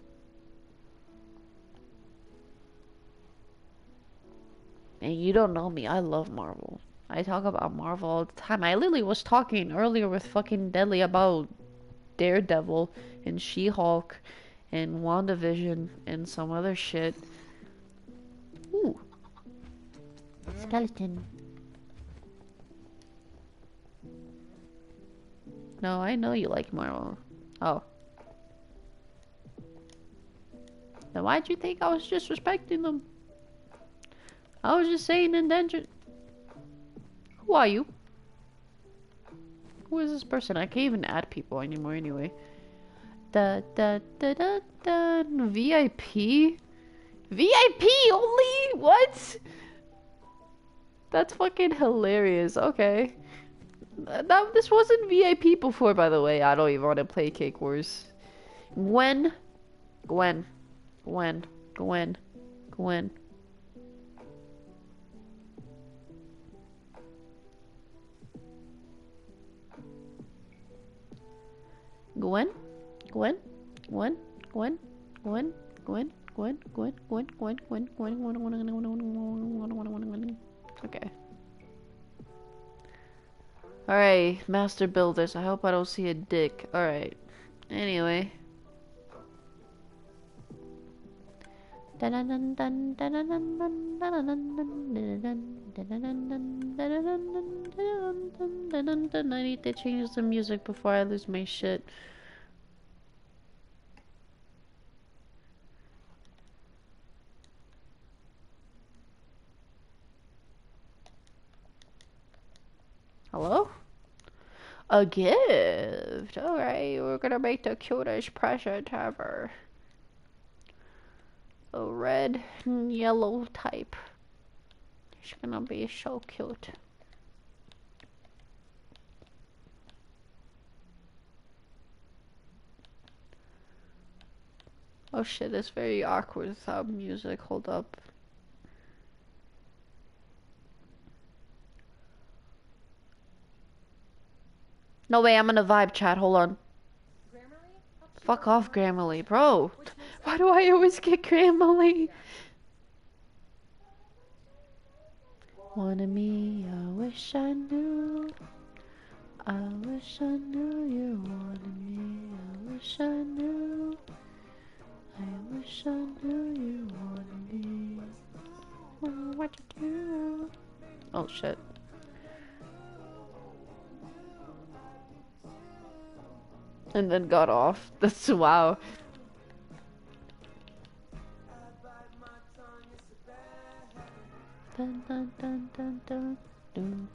And you don't know me, I love Marvel. I talk about Marvel all the time. I literally was talking earlier with fucking Deadly about Daredevil and She-Hulk and WandaVision and some other shit. Ooh. Skeleton. No, I know you like Marvel. Oh. Then why'd you think I was disrespecting them? I was just saying endangered. Who are you? Who is this person? I can't even add people anymore anyway. Da da da da da. V I P? V I P only? What? That's fucking hilarious. Okay. That, this wasn't V I P before, by the way. I don't even want to play Cake Wars. Gwen. Gwen. Gwen. Gwen. Gwen. Gwen? Gwen? Gwen? Gwen? Gwen? Gwen? Gwen? Gwen? Gwen? Gwen? Gwen? Gwen? Gwen? Okay. Alright, master builders. I hope I don't see a dick. Alright. Anyway. I need to change the music before I lose my shit. Hello? A gift. Alright, we're gonna make the cutest present ever. A red and yellow type. It's gonna be so cute. Oh shit, it's very awkward without music. Hold up. No way, I'm gonna vibe chat. Hold on. Fuck off, Grammarly. Bro, why do I always get Grammarly? Wanted me, I wish I knew. I wish I knew you wanted me. I wish I knew. I wish I knew you wanted me. What you do? Oh shit. And then got off. That's wow. Dun, dun, dun, dun, dun, dun.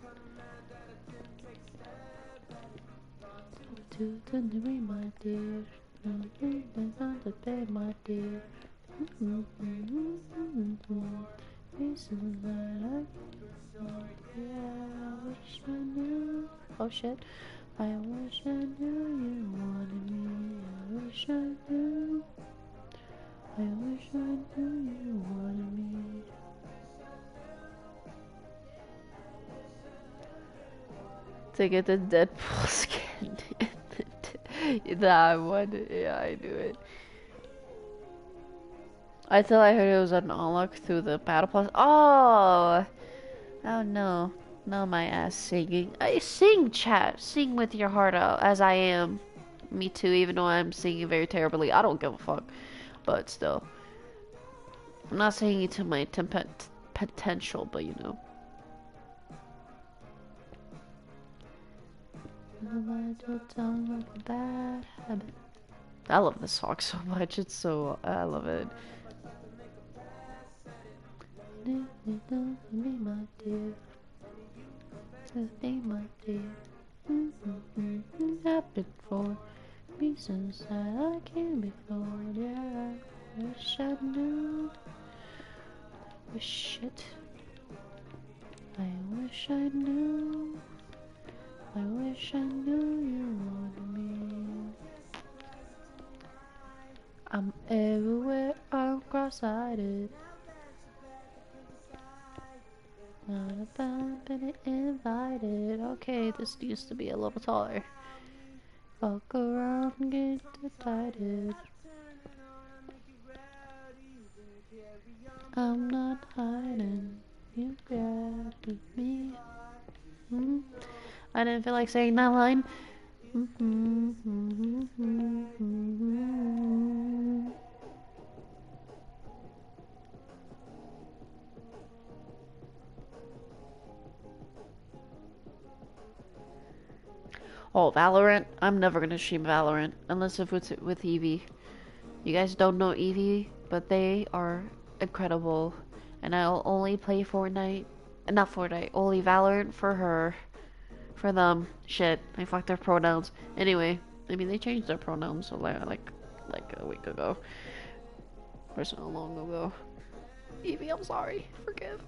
To the way, my dear. Nothing on the bed, my dear. Reason that I yeah, I wish I knew. Oh shit. I wish I knew you wanted me. I wish I knew. I wish I knew you wanted me. To get the Deadpool skin. That one, yeah, I knew it. I thought I heard it was an unlock through the battle pass. Oh, oh no, no, my ass singing. I sing, chat, sing with your heart out, as I am. Me too, even though I'm singing very terribly. I don't give a fuck, but still, I'm not singing to my temp potential, but you know. I love this song so much. It's so I love it. Be my dear, be my dear. Happened for reasons that I can't before. Yeah, I wish I knew. Wish it. I wish I knew. I wish I knew you wanted me. I'm everywhere, I'm cross-eyed. Not about being invited. Okay, this used to be a little taller. Fuck around and get delighted. I'm not hiding. You got me. Mm-hmm. I didn't feel like saying that line. Mm-hmm, mm-hmm, mm-hmm. Oh, Valorant? I'm never gonna stream Valorant unless if it's with Eevee. You guys don't know Eevee, but they are incredible. And I'll only play Fortnite, not Fortnite, only Valorant for her. For them. Shit, I fucked their pronouns. Anyway, I mean they changed their pronouns so like like like a week ago. Or so long ago. Eevee, I'm sorry. Forgive.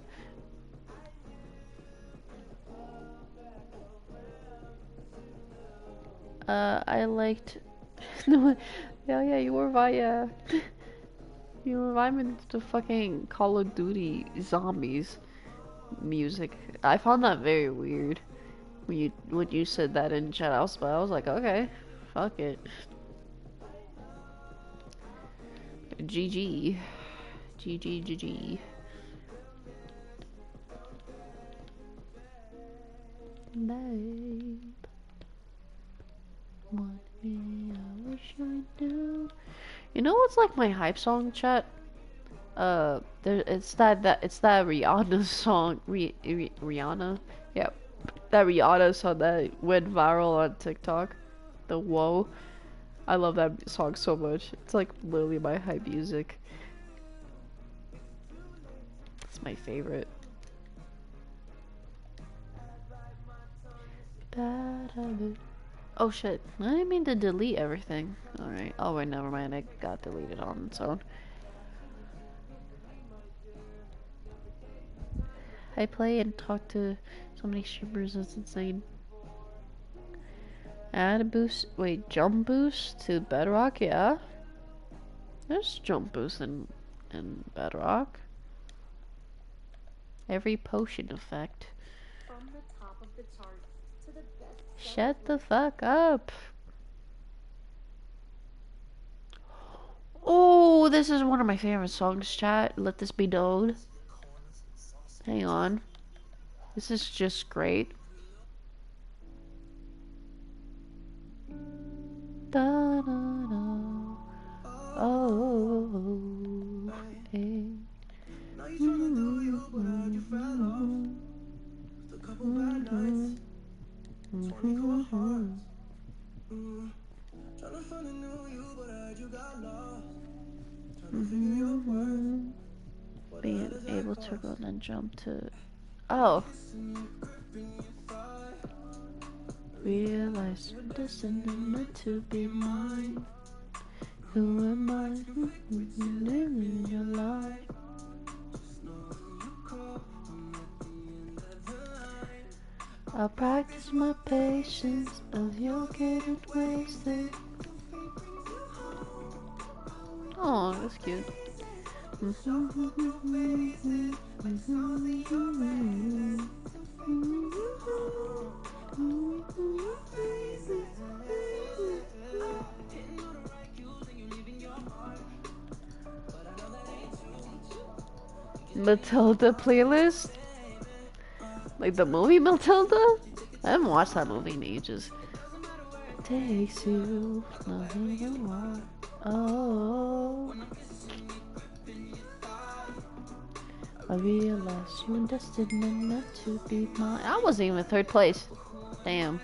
Uh, I liked. No, yeah, yeah, you were via. You were vibing to fucking Call of Duty zombies music. I found that very weird. When you when you said that in chat, I was, I was like, okay, fuck it. G G. G G G G. babe. Want me, I wish I knew. You know what's like my hype song, chat? Uh, there, it's that that it's that Rihanna song, Ri, Ri, Rihanna, yeah, that Rihanna song that went viral on TikTok. The Whoa, I love that song so much. It's like literally my hype music. It's my favorite. Oh shit! I didn't mean to delete everything. All right. Oh wait, never mind. It got deleted on its own. I play and talk to so many streamers, it's insane. Add a boost, wait, jump boost to Bedrock, yeah? There's jump boost in, in Bedrock. Every potion effect. From the top of the charts to the best. Shut the fuck up. Oh, this is one of my favorite songs, chat. Let this be known. Hang on. This is just great. Da, da, da. Oh, hey. Being able to run and jump to. Oh. Realize you're destined meant to be mine. Who am I? Living your life. I'll practice my patience of your getting wasted. Oh, that's cute. Matilda playlist? Like the movie Matilda? I haven't watched that movie in ages. Takes you, nothing you want. Oh, I realize you were destined not to be mine. I wasn't even third place. Damn.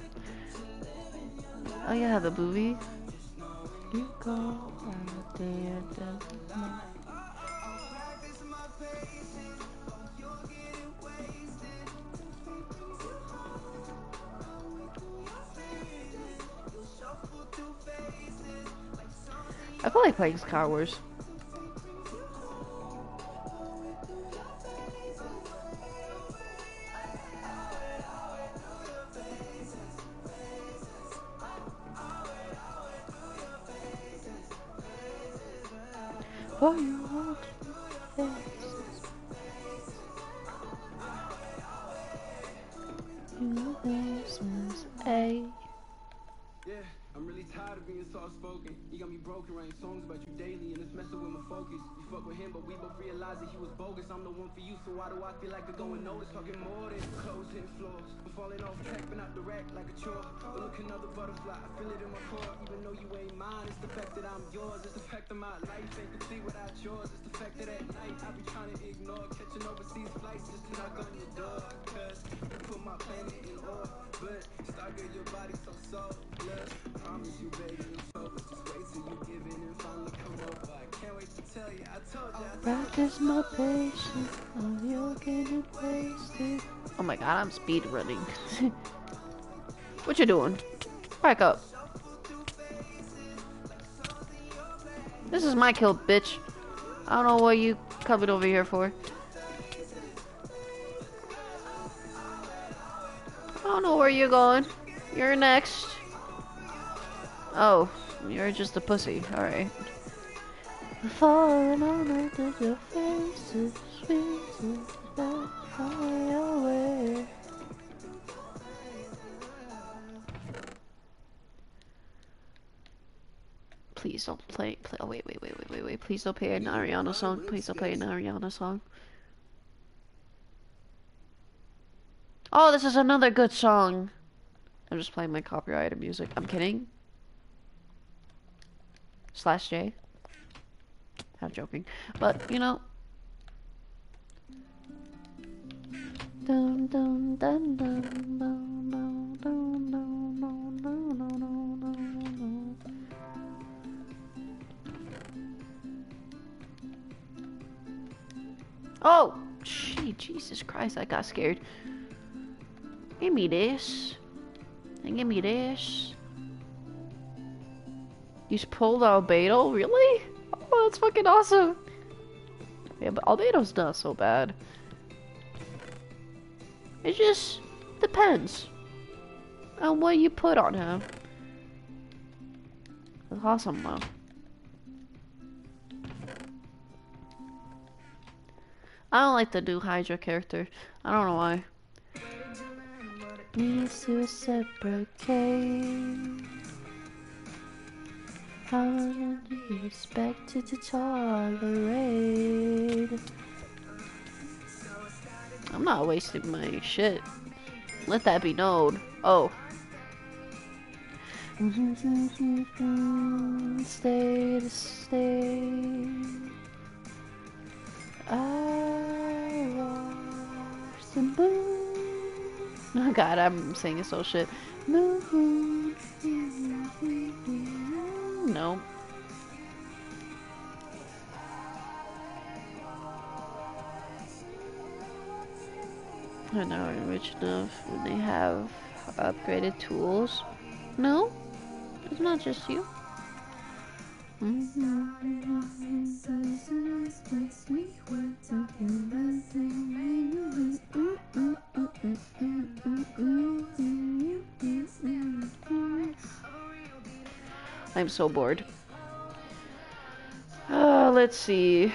Oh yeah, the movie. You go out there, doesn't matter. I feel like playing Star Wars. For your faces, your faces, ay. Yeah, I'm really tired of being soft-spoken. You got me broken, writing songs about you daily, and it's messing with my focus. You fuck with him, but we both realize that he was bogus. I'm the one for you, so why do I feel like I'm going nowhere? Talking more than clothes hitting floors. I'm falling off track, but not the rack like a chore. But look, another butterfly, I feel it in my core. Even though you ain't mine, it's the fact that I'm yours. It's the fact that my life ain't complete without yours. It's the fact that at night I be trying to ignore catching overseas flights just to knock on your door. Cause you put my planet in order, but Stargate, your body so soft. Promise you, baby, it's over. Just wait till you give in and finally come over. I can't wait to tell you. I told you. I Practice my patience, oh, you're getting wasted. Oh my god, I'm speed running. What you doing? Back up. This is my kill, bitch. I don't know what you coming over here for. I don't know where you're going. You're next. Oh, you're just a pussy. Alright. Falling on under your faces, faces that fly away. Please don't play. play oh, wait, wait, wait, wait, wait, wait. Please don't play an Ariana song. Please don't play an Ariana song. Oh, this is another good song. I'm just playing my copyrighted music. I'm kidding. Slash J. I'm joking. But, you know. Dun, dun, dun, dun, dun, dun, dun, dun, dun, dun, dun, dun. Oh! Gee, Jesus Christ, I got scared. Give me this. And give me this. You just pulled Albedo? Really? Oh, that's fucking awesome. Yeah, but Albedo's not so bad. It just depends on what you put on him. That's awesome, though. I don't like the new Hydra character. I don't know why. Needs to reciprocate. How do you expect it to tolerate? I'm not wasting my shit. Let that be known. Oh. Stay to stay. I watch the moon. Oh god, I'm singing so shit. Moon. No. I'm not rich enough when they have upgraded tools. No, it's not just you. I'm so bored. Uh, let's see.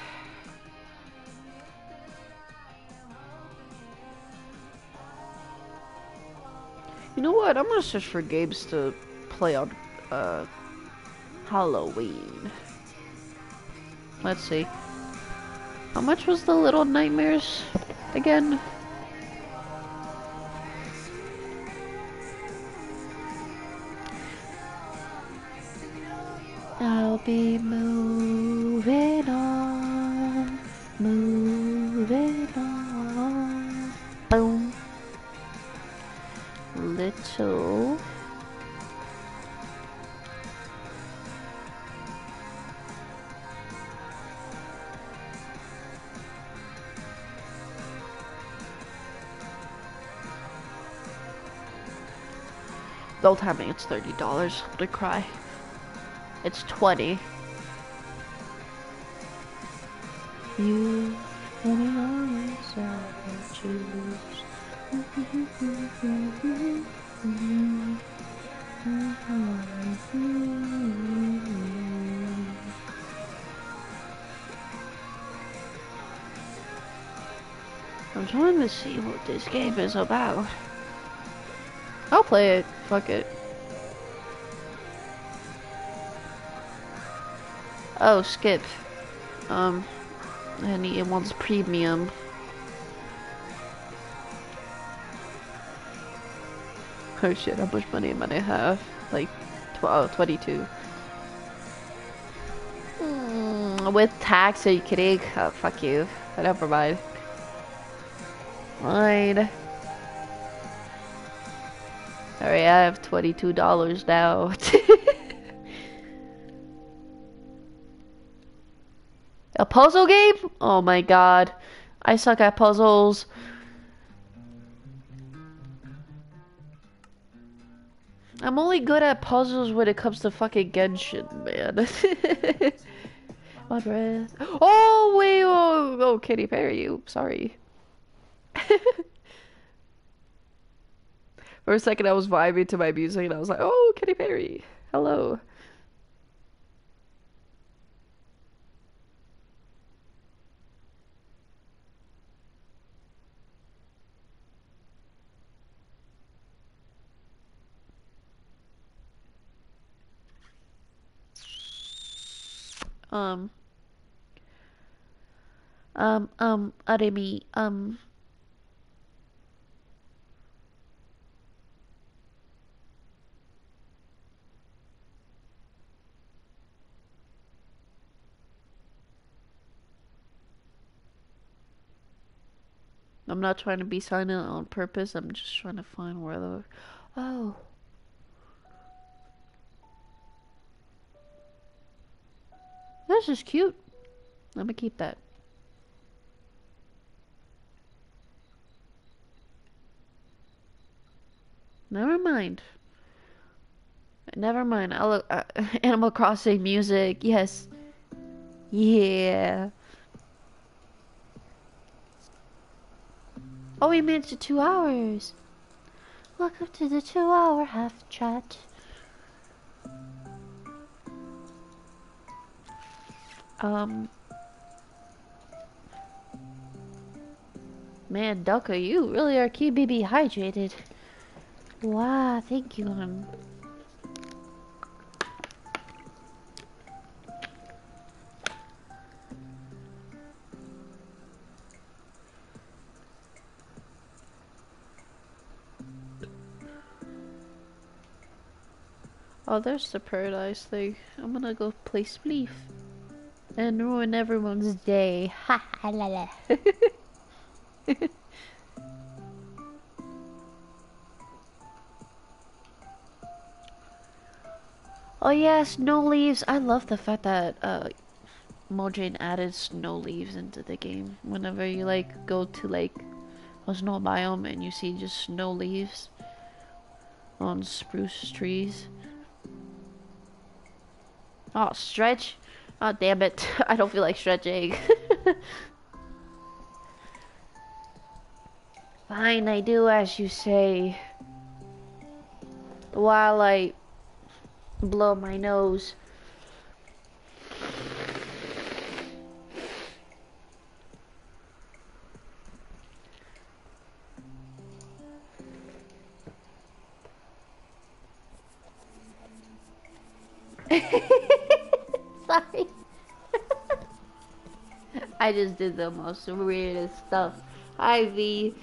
You know what? I'm gonna search for games to play on uh, Halloween. Let's see. How much was the Little Nightmares again? I'll be moving on, moving on. Boom. Little. Don't tell me it's thirty dollars. I'm gonna cry. It's twenty. You and me always I choose. I'm trying to see what this game is about. I'll play it. Fuck it. Oh, skip. Um, and it wants premium. Oh shit, how much money am I have? Like, twelve, twenty-two. Mm, with tax, are you kidding? Oh, fuck you. Never mind. Fine. Alright, I have twenty-two dollars now. A puzzle game? Oh my god. I suck at puzzles. I'm only good at puzzles when it comes to fucking Genshin, man. My breath. Oh, wait. Oh, oh Katy Perry. Oops, sorry. For a second, I was vibing to my music and I was like, oh, Katy Perry. Hello. Um. Um, um, Aremi, um. I'm not trying to be silent on purpose. I'm just trying to find where the... Oh. This is cute. I'm gonna keep that. Never mind. Never mind. I'll look. Uh, Animal Crossing music. Yes. Yeah. Oh, we made it to two hours. Welcome to the two-hour half chat. Um. Man, Ducka, you really are keeping me hydrated. Wow, thank you, hon. Oh, there's the paradise thing. I'm gonna go play Spleef. And ruin everyone's day. Ha ha la la. Oh yeah, snow leaves. I love the fact that uh, Mojang added snow leaves into the game. Whenever you like go to like a snow biome and you see just snow leaves on spruce trees. Oh, stretch. Oh, damn it. I don't feel like stretching. Fine, I do as you say. While I blow my nose. Sorry. I just did the most weirdest stuff. Hi, V.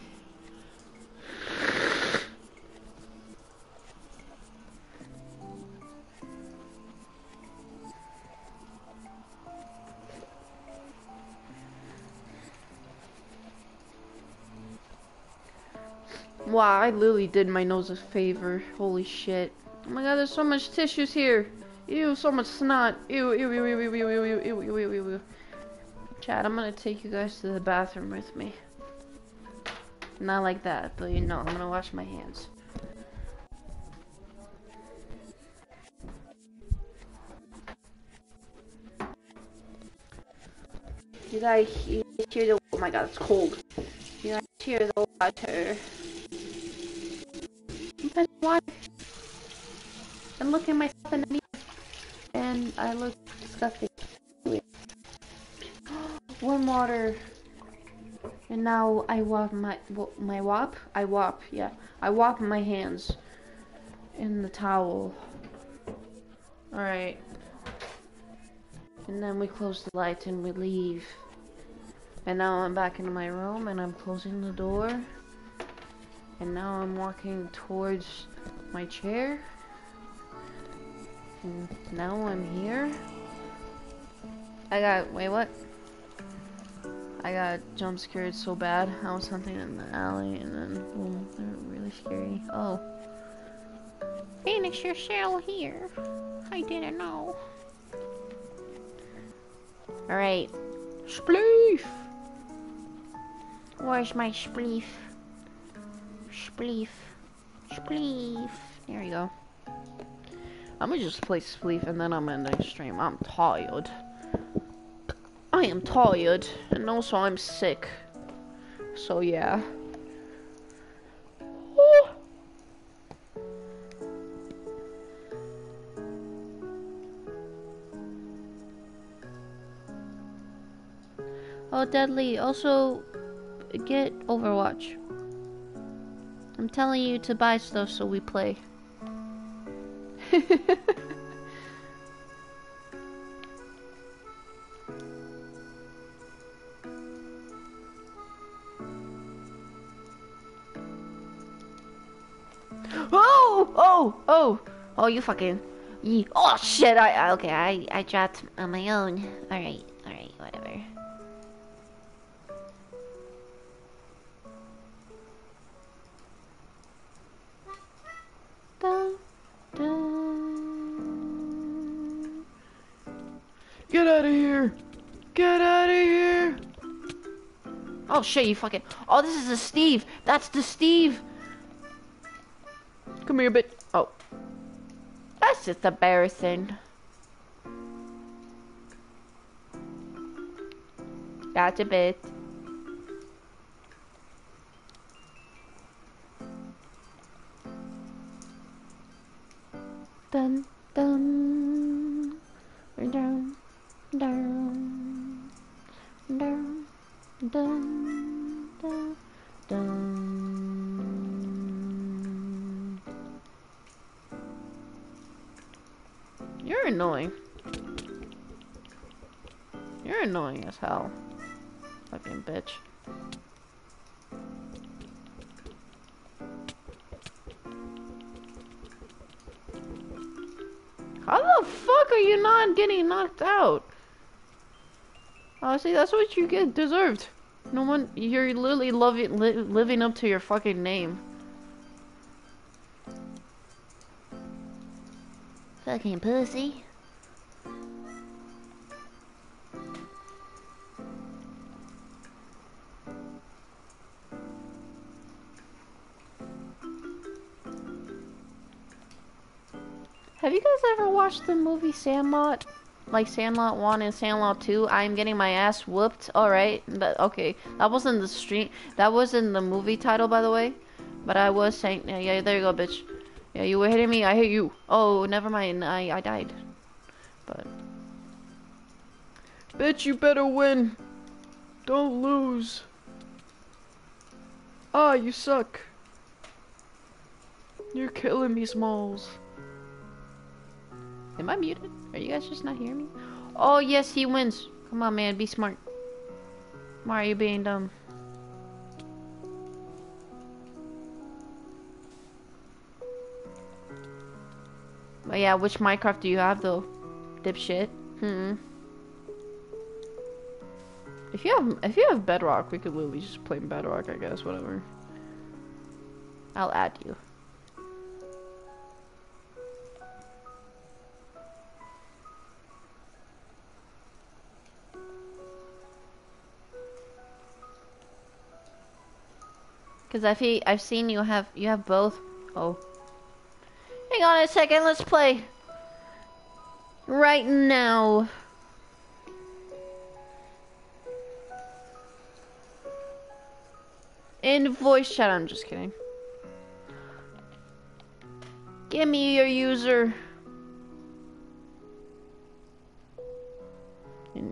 Wow, I literally did my nose a favor. Holy shit. Oh my god, there's so much tissues here. Ew, so much snot. Ew, ew, ew, ew, ew, ew, ew, ew, ew, ew, ew, ew, ew. Chad, I'm gonna take you guys to the bathroom with me. Not like that, but you know, I'm gonna wash my hands. You guys hear the... Oh my god, it's cold. You guys hear the water. I'm water. I'm looking myself in the mirror. And I look disgusting. Warm water. And now I wipe my... My wop? I wop, yeah. I wop my hands. In the towel. Alright. And then we close the lights and we leave. And now I'm back in my room and I'm closing the door. And now I'm walking towards my chair. And now I'm here. I got, wait, what? I got jump scared so bad. I was hunting in the alley and then, boom, they were really scary. Oh. Phoenix, you're still here. I didn't know. Alright. Spleef! Where's my spleef? Spleef. Spleef. There you go. I'm gonna just play Spleef and then I'm ending stream. I'm tired. I am tired. And also I'm sick. So yeah. Oh. Oh, Deadly, also get Overwatch. I'm telling you to buy stuff so we play. Oh! Oh! Oh! Oh, you fucking... Ye oh, shit! I, I... Okay, I, I dropped on my own. Alright, alright, whatever. dun. Get out of here! Get out of here! Oh shit, you fucking. Oh, this is the Steve! That's the Steve! Come here, bitch. Oh. That's just embarrassing. That's a bit. Dun dun down down down dun dun dun. You're annoying. You're annoying as hell. Fucking bitch. How the fuck are you not getting knocked out? Honestly, that's what you get deserved. No one, you're literally loving, li living up to your fucking name. Fucking pussy. Have you guys ever watched the movie Sandlot? Like Sandlot one and Sandlot two? I'm getting my ass whooped. Alright. Okay. That wasn't the stream. That wasn't the movie title, by the way. But I was saying. Yeah, yeah, there you go, bitch. Yeah, you were hitting me. I hit you. Oh, never mind. I, I died. But. Bitch, you better win. Don't lose. Ah, you suck. You're killing me, Smalls. Am I muted? Are you guys just not hearing me? Oh, yes, he wins. Come on, man. Be smart. Why are you being dumb? But yeah, which Minecraft do you have, though? Dipshit. Hmm. If you have, if you have Bedrock, we could literally just play Bedrock, I guess. Whatever. I'll add you. Cause I've I've seen you have you have both. Oh, hang on a second. Let's play right now. In voice chat. I'm just kidding. Give me your user. In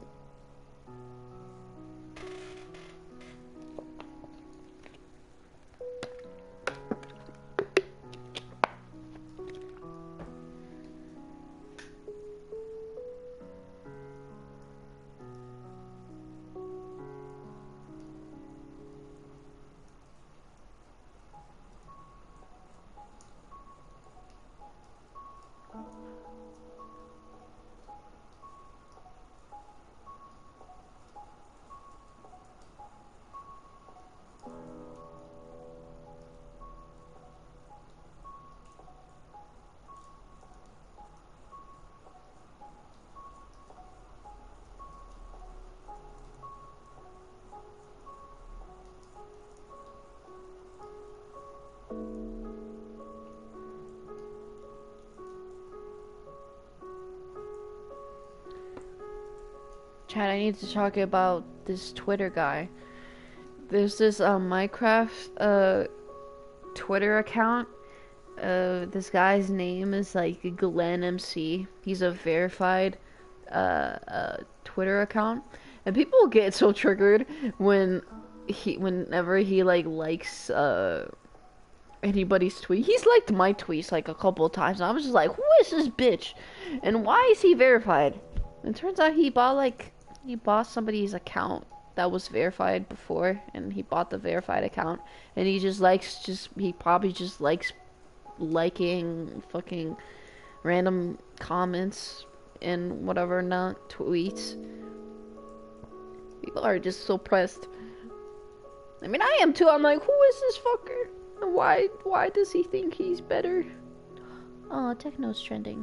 Chad, I need to talk about this Twitter guy. There's this uh, Minecraft uh, Twitter account. Uh, this guy's name is like Glenn M C. He's a verified uh, uh, Twitter account, and people get so triggered when he, whenever he like likes uh anybody's tweet. He's liked my tweets like a couple of times. And I was just like, who is this bitch, and why is he verified? And it turns out he bought like. He bought somebody's account that was verified before, and he bought the verified account, and he just likes, just, he probably just likes liking fucking random comments and whatever not tweets. People are just so pressed. I mean, I am too. I'm like, who is this fucker? Why, why does he think he's better? Oh, techno's trending.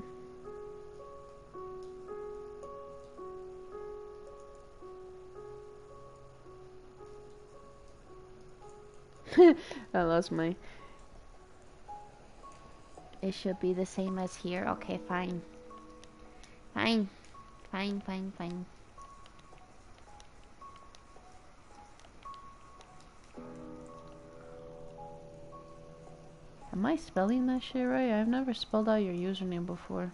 I lost my... It should be the same as here. Okay, fine. Fine. Fine, fine, fine. Am I spelling that shit right? I've never spelled out your username before.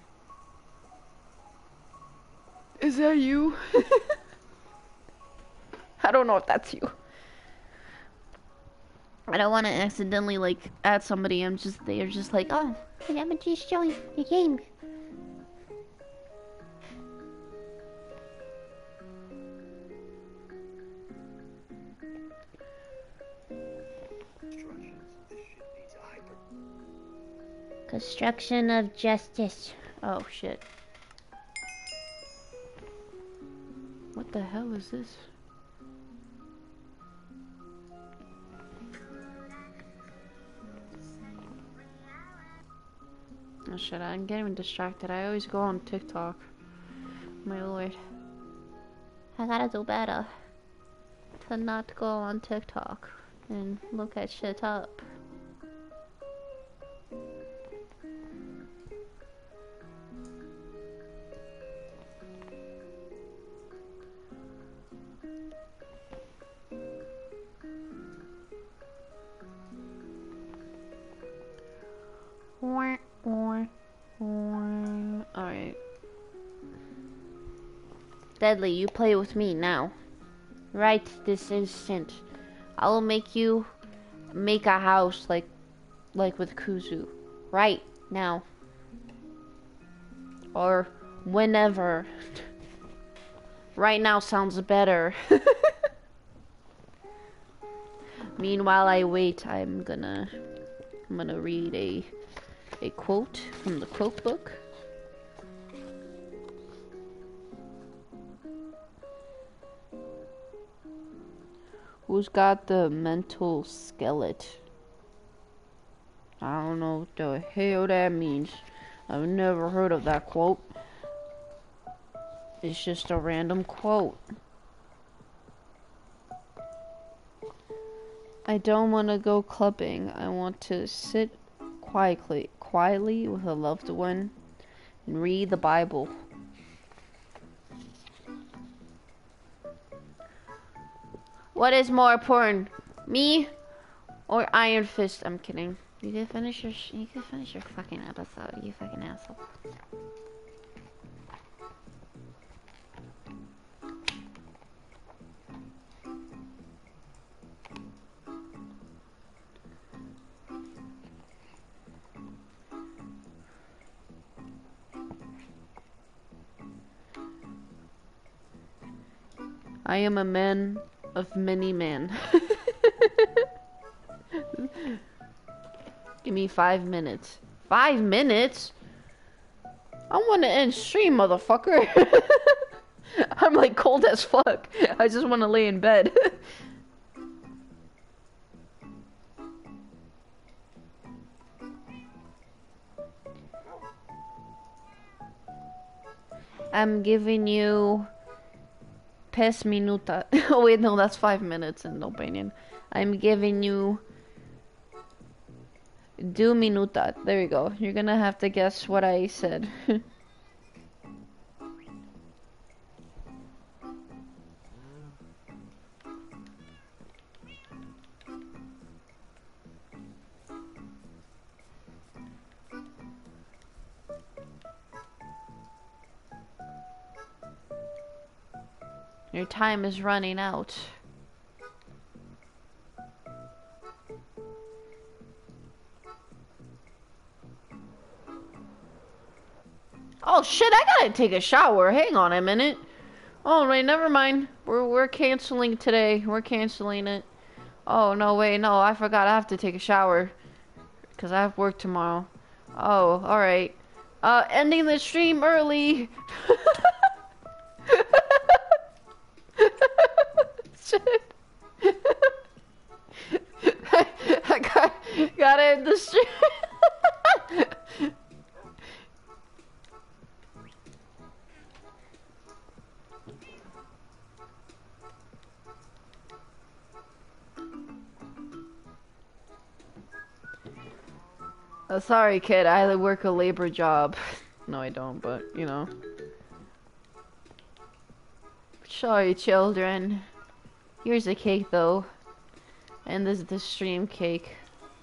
Is that you? I don't know if that's you. I don't want to accidentally like add somebody. I'm just they're just like, oh, I'm just showing your game. Construction of justice. Oh shit. What the hell is this? Oh shit, I'm getting distracted. I always go on TikTok. My lord. I gotta do better to not go on TikTok and look at shit up. Alright. Deadly, you play with me now. Right this instant. I will make you make a house like like with Kuzu. Right now. Or whenever. Right now sounds better. Meanwhile I wait, I'm gonna I'm gonna read a a quote from the quote book. Who's got the mental skeleton? I don't know what the hell that means. I've never heard of that quote. It's just a random quote. I don't want to go clubbing. I want to sit quietly, quietly with a loved one and read the Bible. What is more important, me or Iron Fist? I'm kidding. You can finish your sh you can finish your fucking episode, you fucking asshole. I am a man of many men. Give me five minutes. Five minutes? I want to end stream, motherfucker. I'm like cold as fuck. I just want to lay in bed. I'm giving you pes minuta. Oh wait, no, that's five minutes in opinion. I'm giving you do minuta. There you go. You're gonna have to guess what I said. Your time is running out. Oh shit, I gotta take a shower. Hang on a minute. Oh wait, never mind. We're we're canceling today. We're canceling it. Oh no, wait, no, I forgot I have to take a shower. Cause I have work tomorrow. Oh, alright. Uh ending the stream early. Shit. I, I got gotta end the stream. Uh, sorry, kid. I work a labor job. No, I don't, but, you know. Sorry, children. Here's a cake, though. And this is the stream cake.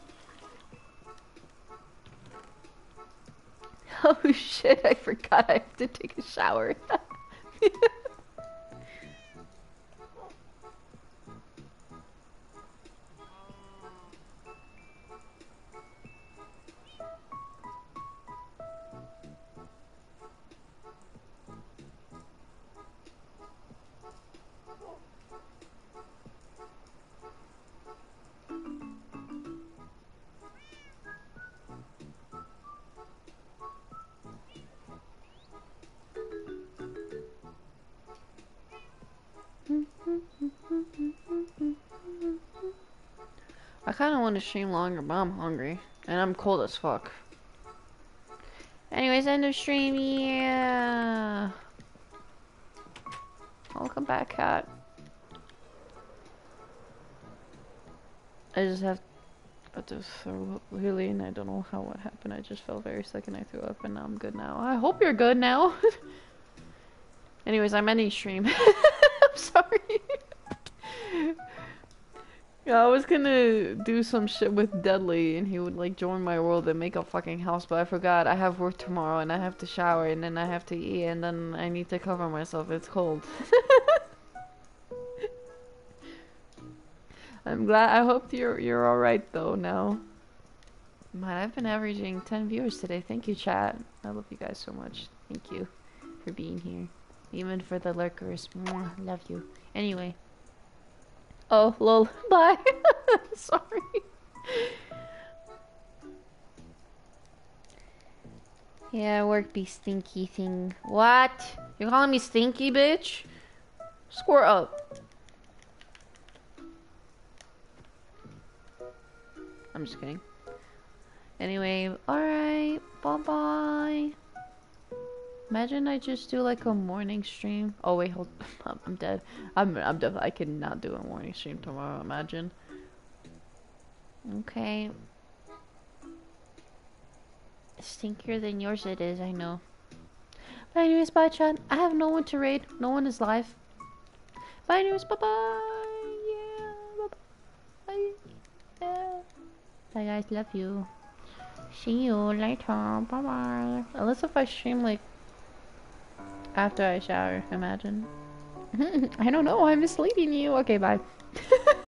Oh shit, I forgot I have to take a shower. I kind of want to stream longer, but I'm hungry. And I'm cold as fuck. Anyways, end of stream, yeah. Welcome back, cat. I just have to throw up really, and I don't know how what happened. I just felt very sick and I threw up, and now I'm good now. I hope you're good now. Anyways, I'm ending stream. I'm sorry. Yeah, I was gonna do some shit with Deadly, and he would like join my world and make a fucking house, but I forgot. I have work tomorrow, and I have to shower, and then I have to eat, and then I need to cover myself. It's cold. I'm glad. I hope you're you're all right though now. Man, I've been averaging ten viewers today. Thank you, chat. I love you guys so much. Thank you for being here, even for the lurkers. Mwah, love you. Anyway. Oh, lol. Bye. Sorry. Yeah, work be stinky thing. What? You're calling me stinky, bitch? Square up. I'm just kidding. Anyway, alright. Bye-bye. Imagine I just do like a morning stream. Oh wait, hold. I'm dead. I'm. I'm dead. I cannot do a morning stream tomorrow. Imagine. Okay. Stinkier than yours it is. I know. But anyways, bye, chat. I have no one to raid. No one is live. Bye, anyways. Bye bye. Yeah. Bye bye. Yeah. Bye, guys. Love you. See you later. Bye bye. Unless if I stream like. After I shower, imagine. I don't know, I'm misleading you. Okay, bye.